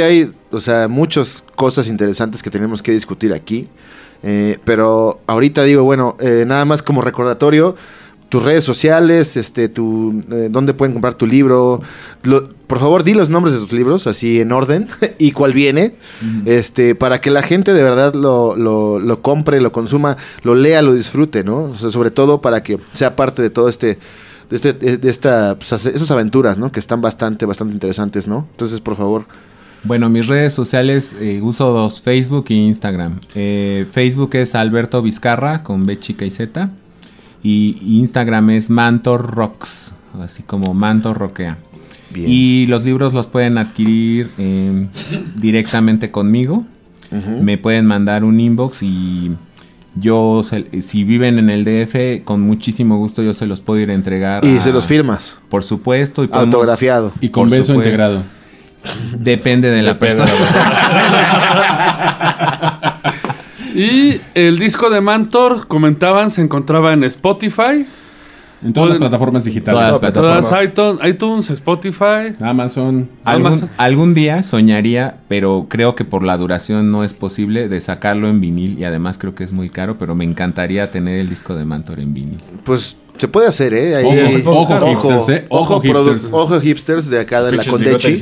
o sea, muchas cosas interesantes que tenemos que discutir aquí. Eh, pero ahorita digo, bueno, eh, nada más como recordatorio, tus redes sociales, este, tu, eh, dónde pueden comprar tu libro. Lo, por favor, di los nombres de tus libros, así en orden, y cuál viene, uh-huh. este, para que la gente de verdad lo, lo, lo compre, lo consuma, lo lea, lo disfrute, ¿no? O sea, sobre todo para que sea parte de todo este, de, este, de esta, pues, esas aventuras, ¿no? Que están bastante, bastante interesantes, ¿no? Entonces, por favor. Bueno, mis redes sociales, eh, uso dos, Facebook e Instagram. Eh, Facebook es Alberto Vizcarra, con B chica y Z. Y Instagram es Mantor Rocks, así como Mantor Roquea. Bien. Y los libros los pueden adquirir eh, directamente conmigo. Uh-huh. Me pueden mandar un inbox y yo, si viven en el D F, con muchísimo gusto yo se los puedo ir a entregar. Y a, se los firmas. Por supuesto. Y podemos, autografiado. Y con beso supuesto. Integrado. Depende de la Depende persona. De la y el disco de Mantor, comentaban, se encontraba en Spotify. En todas las plataformas digitales. Todas las plataformas. Todas iTunes, iTunes, Spotify. Amazon. Algún, Amazon. Algún día soñaría, pero creo que por la duración no es posible, de sacarlo en vinil. Y además creo que es muy caro, pero me encantaría tener el disco de Mantor en vinil. Pues se puede hacer, ¿eh? Ahí, ojo, ahí, ojo, ojo, hipsters, ¿eh? Ojo, ojo, hipsters. Ojo hipsters de acá de la Condechi.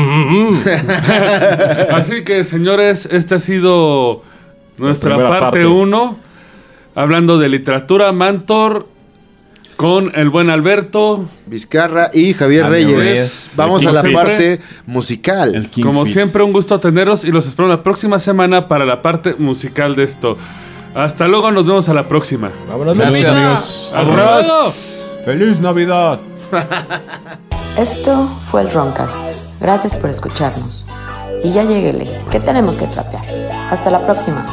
Así que, señores, esta ha sido nuestra parte uno. Hablando de literatura, Mantor, con el buen Alberto Vizcarra y Javier Reyes. Reyes. Vamos a la siempre, parte musical. Como Fitz. Siempre, un gusto teneros y los espero la próxima semana para la parte musical de esto. Hasta luego, nos vemos a la próxima. Vámonos, gracias, amigos. Hasta luego. ¡Feliz Navidad! Esto fue el Roncast. Gracias por escucharnos. Y ya lléguele, que tenemos que trapear. Hasta la próxima.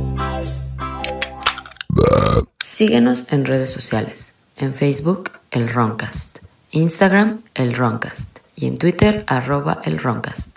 Síguenos en redes sociales. En Facebook, el Roncast. Instagram, el Roncast. Y en Twitter, arroba el Roncast.